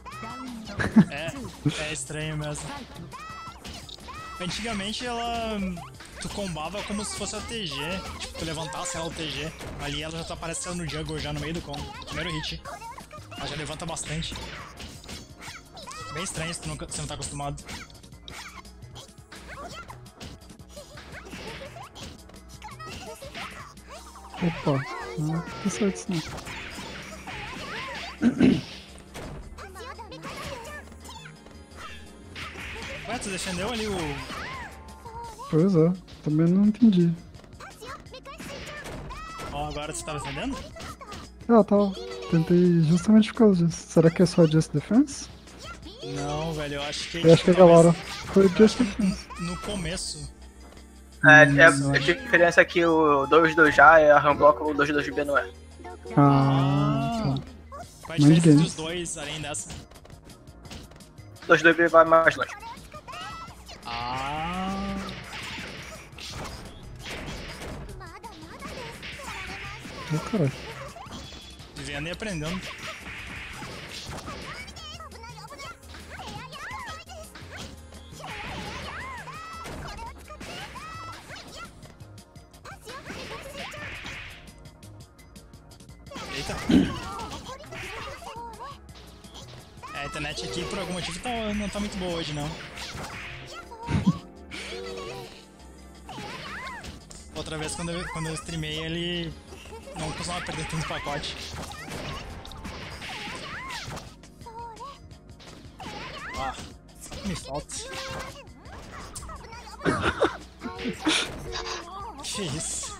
É estranho mesmo. Antigamente ela. Tu combava como se fosse a TG. Tipo, tu levantasse ela o TG. Ali ela já tá aparecendo no jungle já no meio do combo. Primeiro hit. Ela já levanta bastante. Bem estranho se tu você não tá acostumado. Opa, não tá certo isso não. Ué, tu defendeu ali o. Pois é, também não entendi. Ó, agora tu tá defendendo? Ah, tá. Tentei justamente por causa disso. Será que é só Just Defense? Não, velho, eu acho que. Eu acho que a galera foi Just Defense. No começo. A diferença é que o 2-2 já é a Ramblock, o 2-2B não é. Ah, tá. Qual é a Mind diferença games. dos dois além dessa? 2-2B vai mais longe. Ah. Oh, caralho. Vivendo e aprendendo. Eita. A internet aqui, por algum motivo, não tá muito boa hoje, não. Outra vez, quando eu streamei, ele não costumava perder tanto pacote. Ah, me falta. Que isso?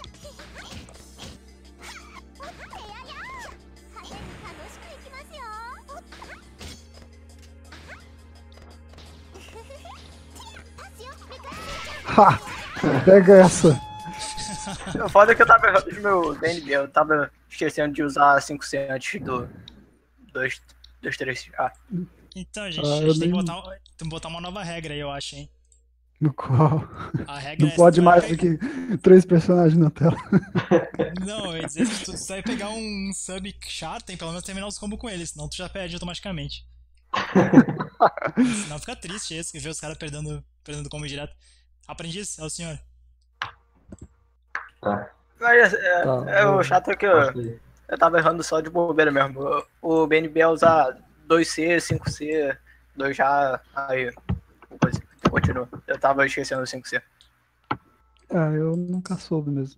Ha! Pega essa! O foda é que eu tava errando os meus DNB, eu tava esquecendo de usar 5C antes do 2-3. Então, gente, a gente tem que botar uma nova regra aí, eu acho, hein? No qual? A regra Não pode mais do que 3 personagens na tela. Não, eu ia dizer que tu vai pegar um sub chato, tem pelo menos terminar os combos com ele, senão tu já perde automaticamente. Senão fica triste esse, que ver os caras perdendo combo direto. Aprendiz, é o senhor. Tá. Mas o chato é que eu tava errando só de bobeira mesmo. O BNB é usar 2C, 5C, 2A, aí coisa, continua. Eu tava esquecendo o 5C. Eu nunca soube mesmo.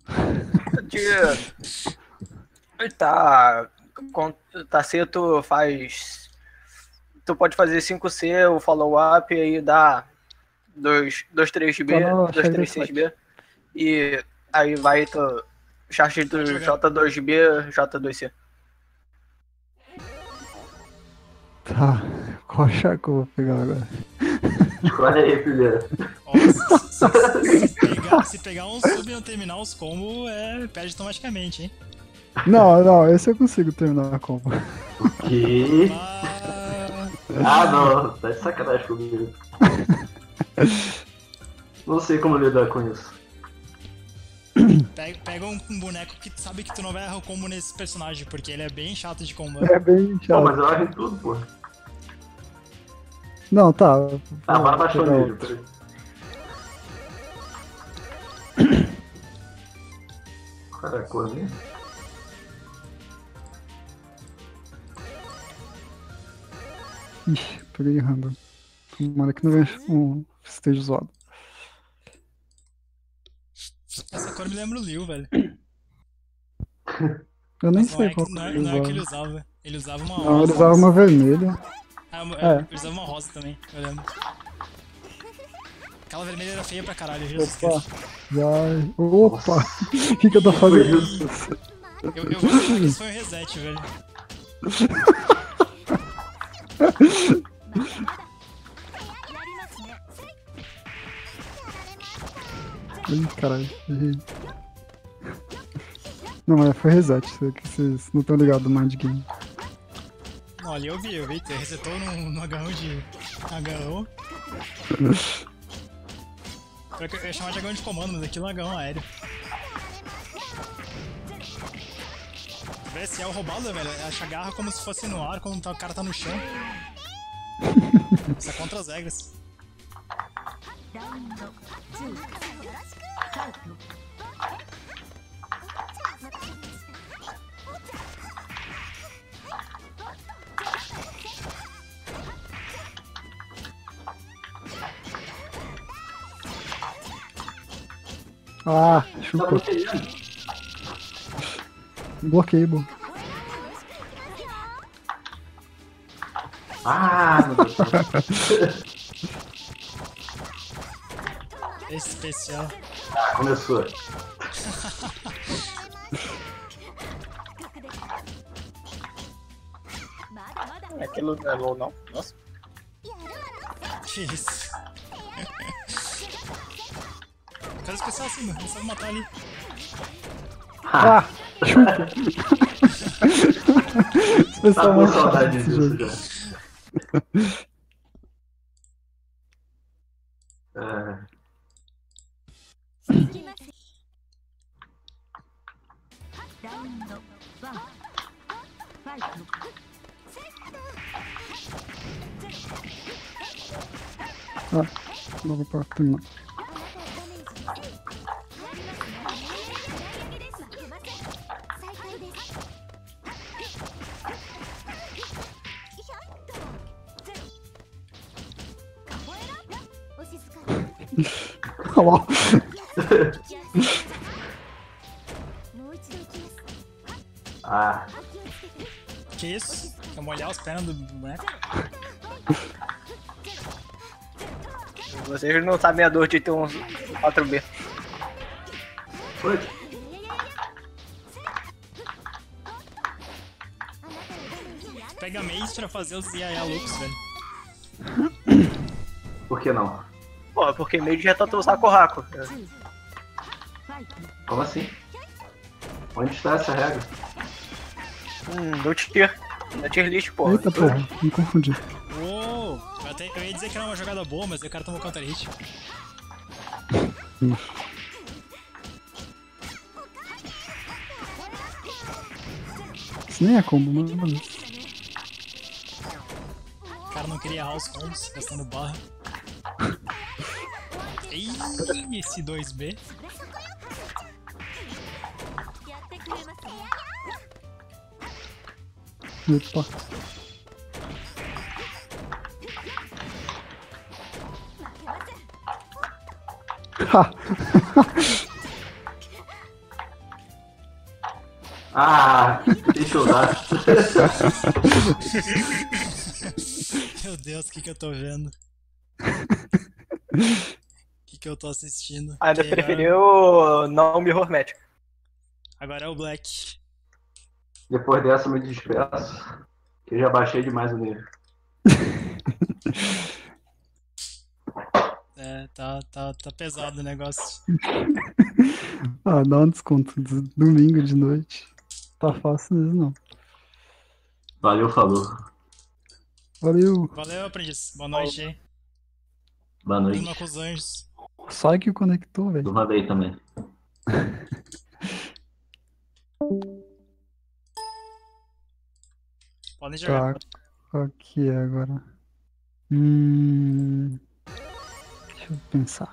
Tá C, tu faz... Tu pode fazer 5C, o follow-up, e aí dá 2-3B, 2-3-6B. E aí vai tu charge do J2B, J2C. Tá, qual chá que eu vou pegar agora? Escolhe aí primeiro. Se pegar um sub e não terminar os combos, perde automaticamente, hein? Não, esse eu consigo terminar a combo. O quê? Não, tá de sacanagem comigo. Não sei como lidar com isso. Pega um boneco que sabe que tu não vai errar o combo nesse personagem, porque ele é bem chato de combo. É bem chato. Pô, mas eu erro em tudo, pô. Não, tá. Bora baixar o nível, peraí. Qual é a cor mesmo? Ixi, peguei random. Tomara que não esteja zoado. Essa cor me lembra o Liu, velho. Eu nem Mas sei qual não ele é que ele usava. usava. Ele usava uma Não, rosa. ele usava uma vermelha. Ele usava uma rosa também, eu lembro. Aquela vermelha era feia pra caralho, Jesus Cristo. Opa! O que eu tô fazendo? Eu vou achar que isso foi um reset, velho. Ih, caralho. Não, mas foi reset, vocês não estão ligados no Mind Game. Não, ali eu vi, resetou no agarrão de agarrão. Eu ia chamar de agarrão de comando, mas aquilo é um agarrão aéreo. Esse é o roubado, velho. Acha agarra como se fosse no ar quando o cara tá no chão. Isso é contra as regras. Chupa. Bloqueio, bom. Meu Deus. Esse especial. Começou. Aquilo não é low, não? Nossa. Que isso? Cara especial assim, mano. Não sabe matar ali. Chupa! Tá com saudade disso já. Não vou pra terminar. Olha lá. Ah, Que isso? Quer molhar as pernas do boneco? Vocês não sabem a dor de ter um 4B. foi? Pega mês pra fazer os Yaya Looks, velho. Por que não? Pô, porque meio já tá teu saco-raco. Como assim? Onde está essa regra? No tier. Na tier list, pô. Eita porra, me confundi. Uou! Eu ia dizer que era uma jogada boa, mas o cara tomou counter hit. Isso nem é combo, mano. O cara não queria errar os combos, gastando barra. Ih, esse 2B. Opa. Ha! Ah, deixa eu dar. Meu Deus, o que eu tô vendo? O que eu tô assistindo? Ainda Ok, preferiu não mirror match. agora é o Black. Depois dessa eu me despeço. Que eu já baixei demais o nível. É, tá pesado o negócio. Ah, dá um desconto. Domingo de noite. Tá fácil mesmo, não. Valeu, falou. Valeu. Valeu, aprendiz. Boa noite aí. Boa noite. Durma com os anjos. Só que conectou, velho. Durma bem também. Podem jogar. Tá. Qual que é agora? Deixa eu pensar.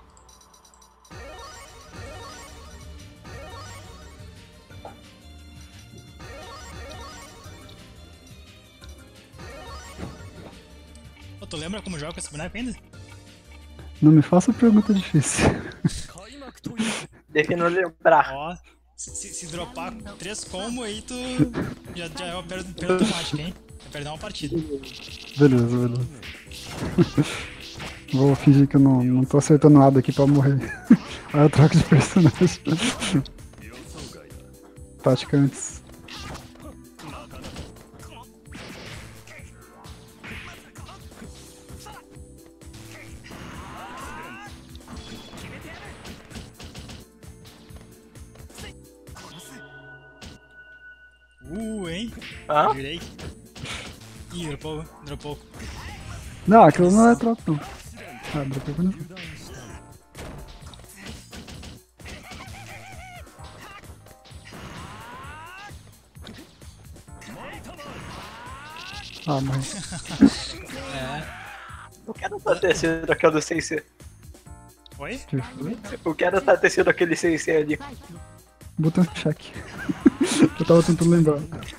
Pô, tu lembra como joga com esse boneco ainda? Não me faça pergunta difícil. Defino lembrar. Ó, se dropar 3 combos aí, tu já é uma perda automática, hein? Vai perder uma partida. Beleza. Vou fingir que eu não tô acertando nada aqui pra morrer. Aí eu troco de personagem. Tática antes. Hein? Hã? Virei. Ih, dropou. Não, aquilo não é troca não. Ah, dropou não. Ah, mas. Eu quero ter sido aquele do 6C. Oi? Que foi? Eu quero ter sido aquele 6C ali. Botão cheque. Eu tava tentando lembrar.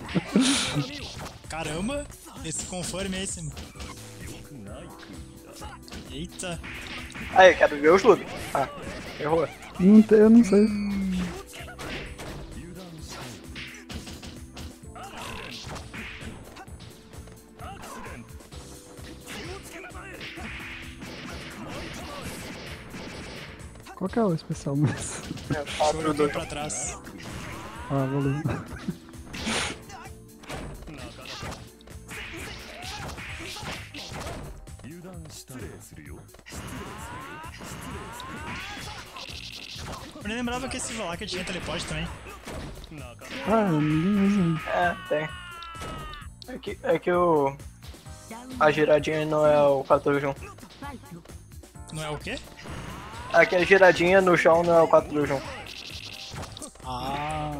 Caramba, esse conforme é esse, mano. Eita. Aí, quero ver os Lube. Ah, errou. Eu não sei. Qual que é o especial mesmo? Choro aqui pra trás. Ah, valeu. Eu nem lembrava que esse Valak tinha teleporte também. Ah, ninguém usa. É, tem. É que a giradinha não é o 4-1. Não é o quê? É que a giradinha no chão não é o 4-1. Ah.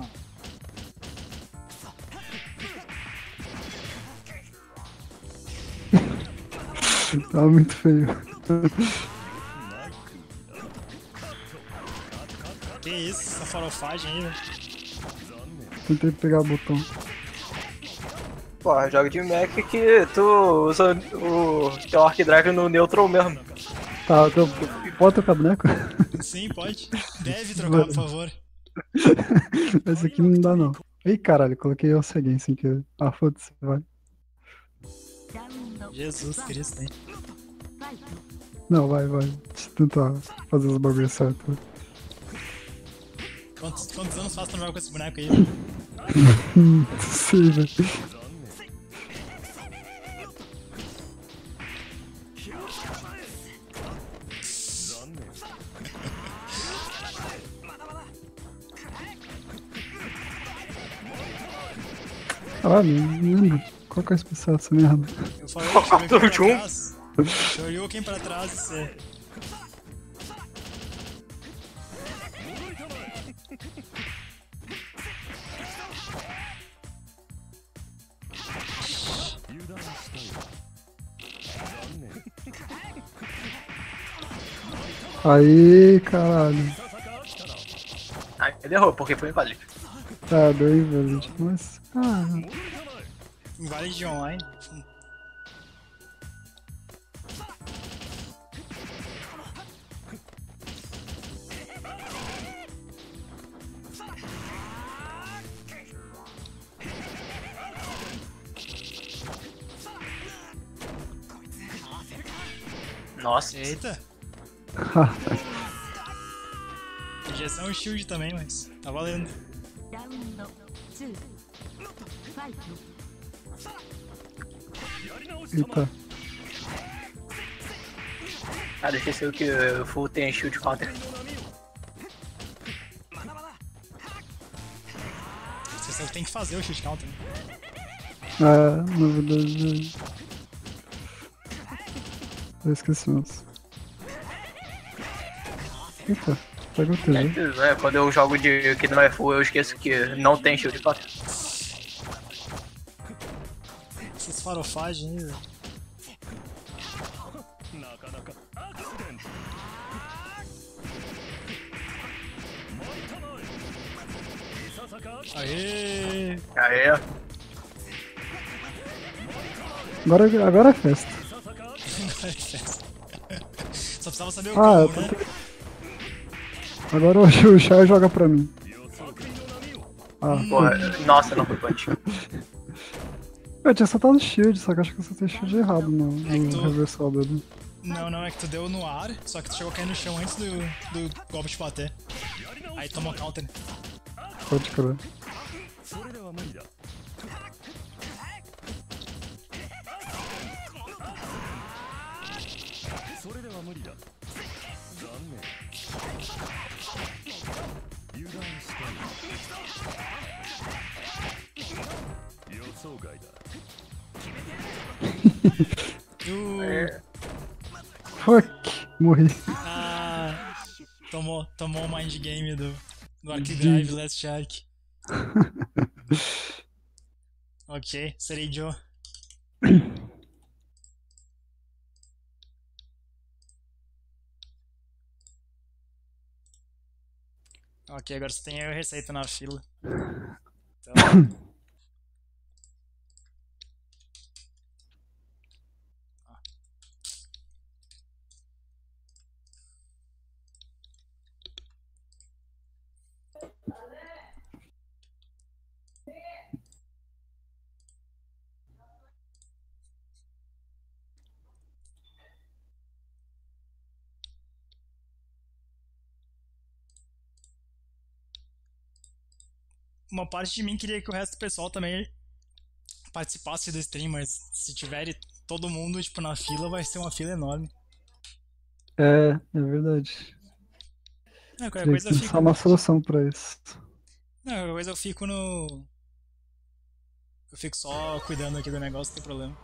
Tava muito feio. Que isso, essa farofagem aí, velho. Tentei pegar o botão. Pô, joga de Mac que tu usa o teu Arc Drive no neutral mesmo. Tá, Pode trocar boneco? Sim, pode. Deve trocar, por favor. Esse aqui não dá, não. Ih, caralho, coloquei o Segen sem querer. Ah, foda-se, vai. Jesus Cristo, hein? Não, vai. Deixa eu tentar fazer os bagulhos certos. Quantos anos faz pra jogar com esse boneco aí? Sim, velho. Caralho, não lembro. Qual que é o especial dessa merda? Eu falei, Shoryuken pra Tchum. trás. Shoryuken pra trás e você. Aí, caralho. Ah, ele errou, porque foi inválido. Tá, deu invalid, mas... Ah, Invalid de online. Nossa. Eita. Injeção e shield também, mas tá valendo. ラウンド2ファイト eita. Ah, esqueceu que o Full tem shield counter. Você tem que fazer o shield counter, né? Ah, na verdade... Eu esqueci, nossa. Eita, pega o TG. É, quando eu jogo de que não é full, eu esqueço que não tem shield counter. Essas farofagens aí, velho. Aê! Aí, ó. Agora é festa. Só precisava saber o Ah, como, né? Agora o Xuxa joga pra mim. Ah, Porra, nossa, não foi punch. eu tinha acertado o shield, só que acho que eu acertei o shield errado no É que tu- reversal dele. Não, é que tu deu no ar, só que tu chegou a cair no chão antes do golpe te bater. Aí tomou counter. Pode crer. それでは無理だ。それでは無理だ。残念。油断したい。予想外だ。 Fuck, morri. Ah, tomou o mind game do Arc Drive Last Shark. Ok, serei Joe. Ok, agora você tem a receita na fila. Então... Uma parte de mim queria que o resto do pessoal também participasse do stream, mas se tiver todo mundo tipo na fila, vai ser uma fila enorme. É verdade. Não, qualquer Teria coisa que eu pensar fico. uma solução pra isso. Não, qualquer coisa eu fico no. Eu fico só cuidando aqui do negócio, não tem problema.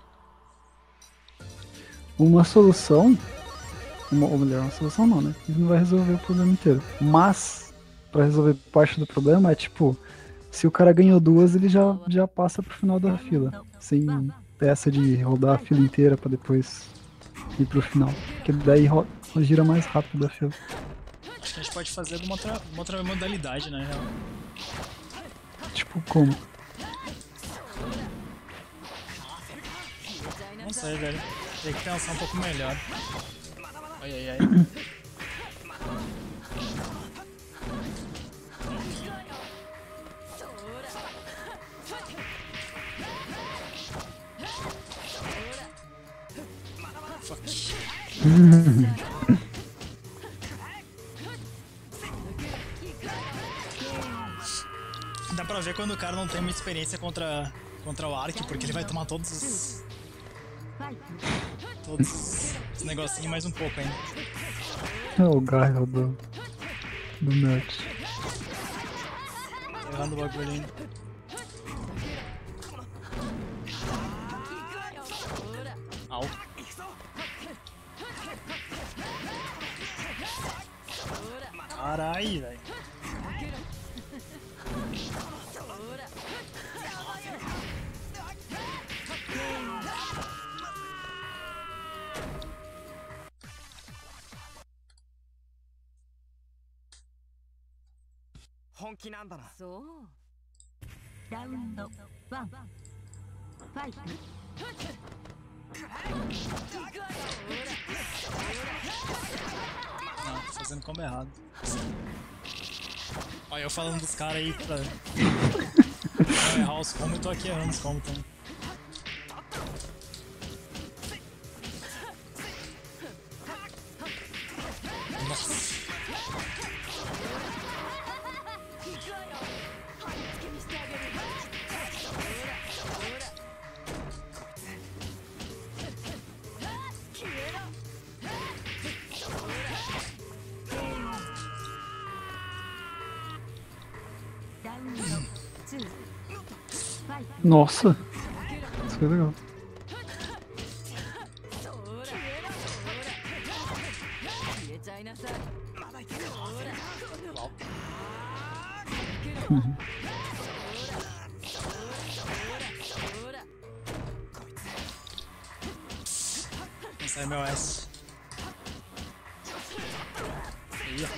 Uma solução. Ou melhor, uma solução não, né? Isso não vai resolver o problema inteiro. Mas, pra resolver parte do problema, é tipo, se o cara ganhou duas, ele já passa pro final da fila. Sem essa de rodar a fila inteira pra depois ir pro final. Porque daí gira mais rápido a fila. Acho que a gente pode fazer de uma outra modalidade, né? Tipo, como? Não sei, velho. Tem que pensar um pouco melhor. Ai, ai, ai. Dá pra ver quando o cara não tem muita experiência contra o Ark, porque ele vai tomar todos os negocinhos mais um pouco ainda. É o Gaio do Nut. Tô errando o bagulho ainda. Au. Carai, velho. そうラウンド1ファイト。 Não, tô fazendo como errado. Olha, eu falando dos caras aí pra não errar os combos, eu tô aqui errando os combos também. Nossa. Nossa! Isso foi legal. Essa é meu S. Aí,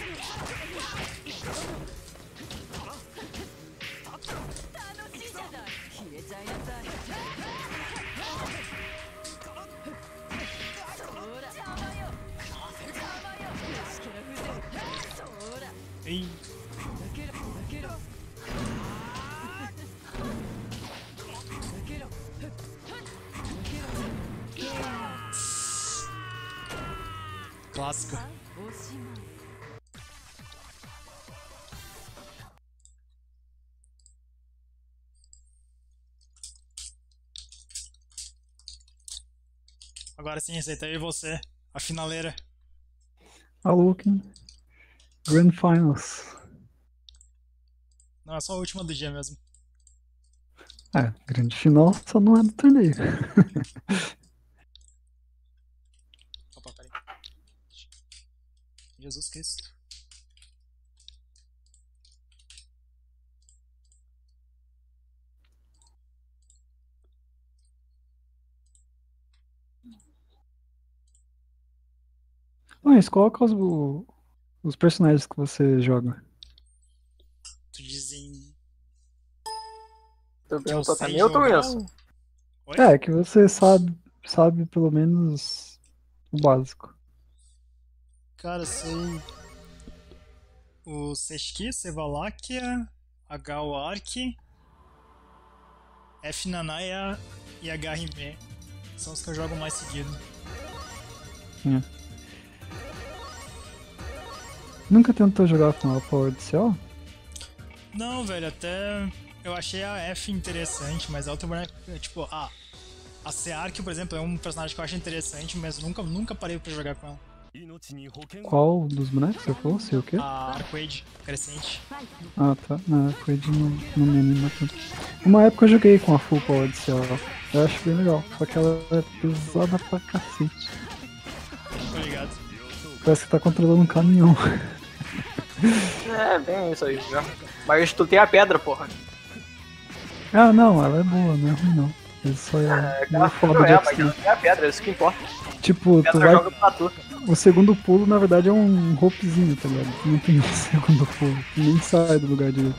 Ei. Clássico. Agora sim, aceita aí você, a finaleira. Hadouken. Grand Finals. Não, é só a última do dia mesmo. É, grande final só não é do torneio. Opa, peraí. Jesus Cristo. Mas coloca os personagens que você joga. Tu diz em... Tu que eu perguntou sei também ou tu jogar isso? ou- Oi? É, que você sabe pelo menos o básico. Cara, sei... O Seshki, Sevalakia, H.O. Ark, F. Nanaya e H.R.M. São os que eu jogo mais seguido. Nunca tentou jogar com a Power do Céu? Não, velho, até eu achei a F interessante, mas a outra boneca, tipo, a Seark, por exemplo, é um personagem que eu acho interessante, mas nunca parei pra jogar com ela. Qual dos bonecos você falou? Sei o quê? A Arcade Crescente. Ah, tá. Na Quaid não me anima tanto. Uma época eu joguei com a Full Power do Céu. Eu acho bem legal, só que ela é pesada pra cacete. Tô ligado. Parece que tá controlando um caminhão. É, bem isso aí, já. Mas tu tem a pedra, porra. Ah, não, ela é boa, não é ruim não. Ele só é meio foda de Mas upstream. tu tem a pedra, isso que importa. Tipo, A tu pedra vai. joga pra tu. O segundo pulo, na verdade, é um ropezinho, tá ligado? Não tem um segundo pulo. Tu nem sai do lugar direito.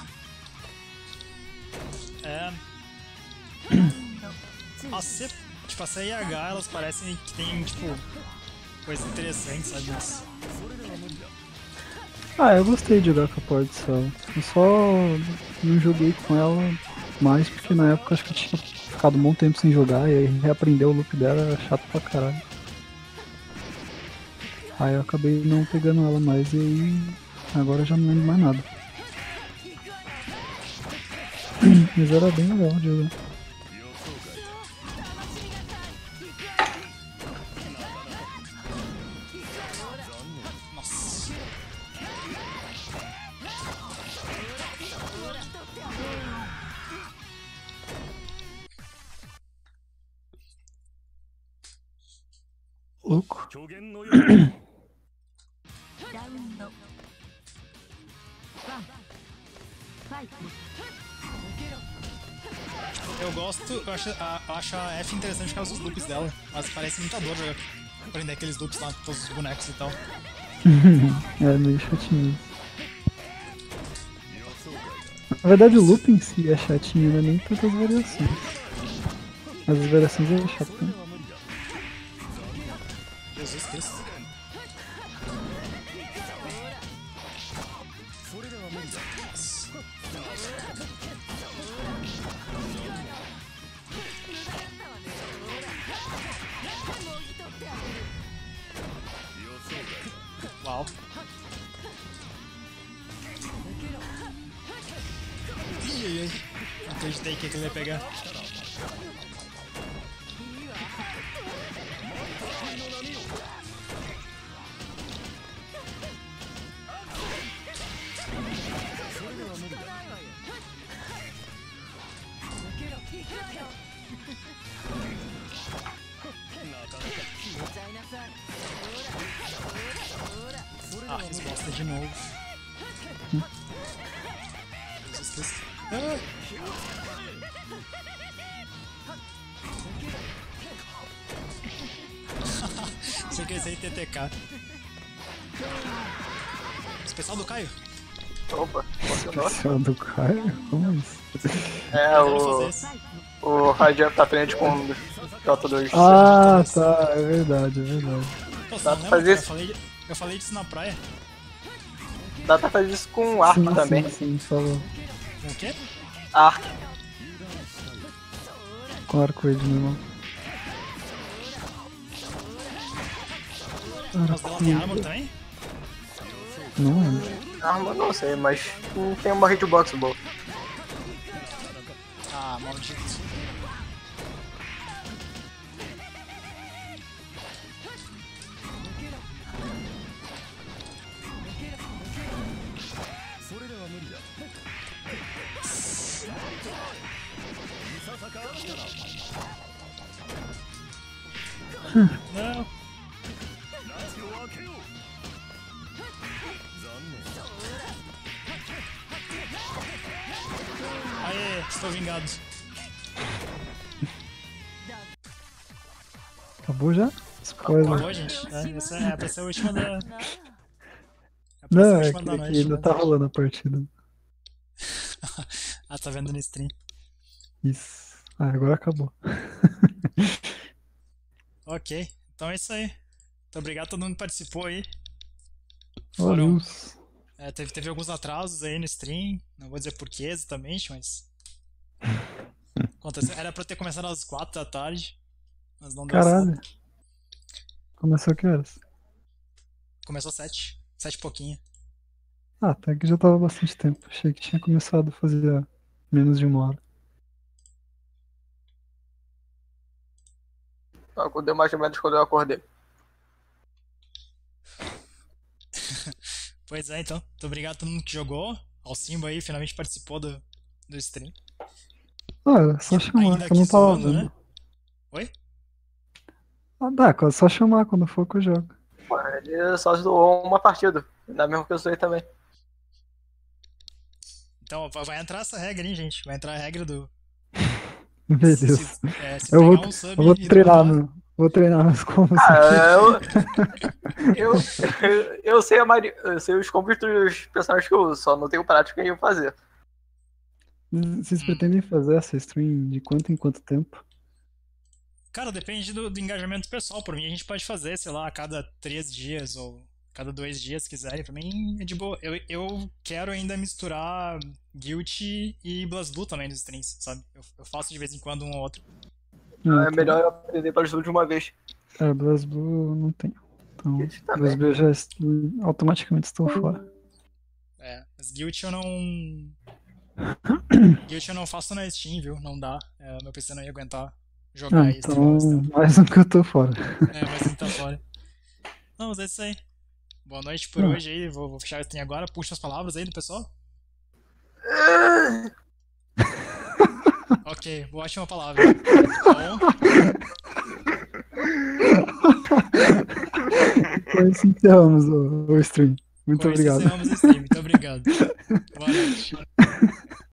É. A C, tipo, as IH, elas parecem que tem, tipo, coisa interessante, sabe? Mas... Ah, eu gostei de jogar com a Power de Cell. Eu só não joguei com ela mais porque na época acho que eu tinha ficado um bom tempo sem jogar e aí reaprender o loop dela era chato pra caralho. Aí eu acabei não pegando ela mais e aí agora eu já não lembro mais nada. Mas era bem legal de jogar. Nossa. Louco. 虚言のようにラウンドワンファイト。 Eu gosto, eu acho a F interessante por causa dos loops dela, mas parece muita dor jogar, aprender aqueles loops lá, todos os bonecos e tal. É meio chatinho. Na verdade o loop em si é chatinho, não é nem tantas variações. Mas as variações é chato, né? Jesus Cristo. Uau. Ih, ai, não acreditei que ele ia pegar. Ah, resposta de novo. Jesus Cristo. Ah! Achei que ia ser TTK. Especial do Caio. Opa, funcionou. Especial do Caio? Como isso? É, Eu vou fazer isso. o Radiant tá frente com o J2. Ah, tá, é verdade, é verdade. Pô, você Dá não pra lembra? fazer Eu falei disso na praia. Dá pra fazer isso com o Ark também. Sim, falou. Com o quê? Ark. Com arco-íris, meu irmão. Mas ela tem armor também? Não lembro. Arma não sei, mas tem uma hitbox boa. Ah, maldito. Não. Aê, estou vingado. Acabou já? Spoiler. Acabou, gente? Essa é pra ser a última da... É pra ser a Não, é última da que noite. ainda né? tá rolando a partida. Ah, tá vendo no stream. Isso. Ah, agora acabou. Ok, então é isso aí. Muito obrigado a todo mundo que participou aí. Valeu. Teve alguns atrasos aí no stream. Não vou dizer porquê exatamente, mas... Aconteceu. Era pra eu ter começado às 4 da tarde, mas não deu Caralho. certo. Começou que horas? Começou às 7. 7 e pouquinho. Ah, até que já tava bastante tempo. Achei que tinha começado a fazer menos de 1 hora. Deu mais ou menos quando eu acordei. Pois é, então. Muito obrigado a todo mundo que jogou. Ao Simba aí, finalmente participou do stream. Ah, era só chamar, Ainda que eu não aqui tava zoando, vendo. né? Oi? Ah, dá, é só chamar quando for que eu jogo. Pô, ele só zoou uma partida. Da mesma que eu zoei também. Então, vai entrar essa regra, hein, gente? Vai entrar a regra do... Beleza. Se Eu vou, pegar um sub eu vou e treinar, dropar- meu. Vou treinar meus combos Ah, aqui. eu sei eu sei os combos dos personagens que eu uso, só não tenho prática em fazer. Vocês pretendem fazer essa stream de quanto em quanto tempo? Cara, depende do engajamento pessoal. Por mim, a gente pode fazer, sei lá, a cada 3 dias ou cada 2 dias, se quiserem. Pra mim é de boa. Eu quero ainda misturar Guilty e BlazBlue também nos streams, sabe? Eu faço de vez em quando um ou outro. É melhor eu aprender BlazBlue de uma vez. BlazBlue não tem. Então, Guilty também. BlazBlue já automaticamente estou fora. Mas Guilty eu não. Guilty eu não faço na Steam, viu? Não dá. Meu PC não ia aguentar jogar isso. Então, mais um que eu tô fora. Mas não tá fora. Não, mas é isso aí. Boa noite por hoje aí. Vou fechar o stream agora. Puxa as palavras aí do pessoal. Ok, ótima palavra. Bom. Depois encerramos o stream. Muito obrigado. Encerramos o stream. Muito obrigado. Boa noite.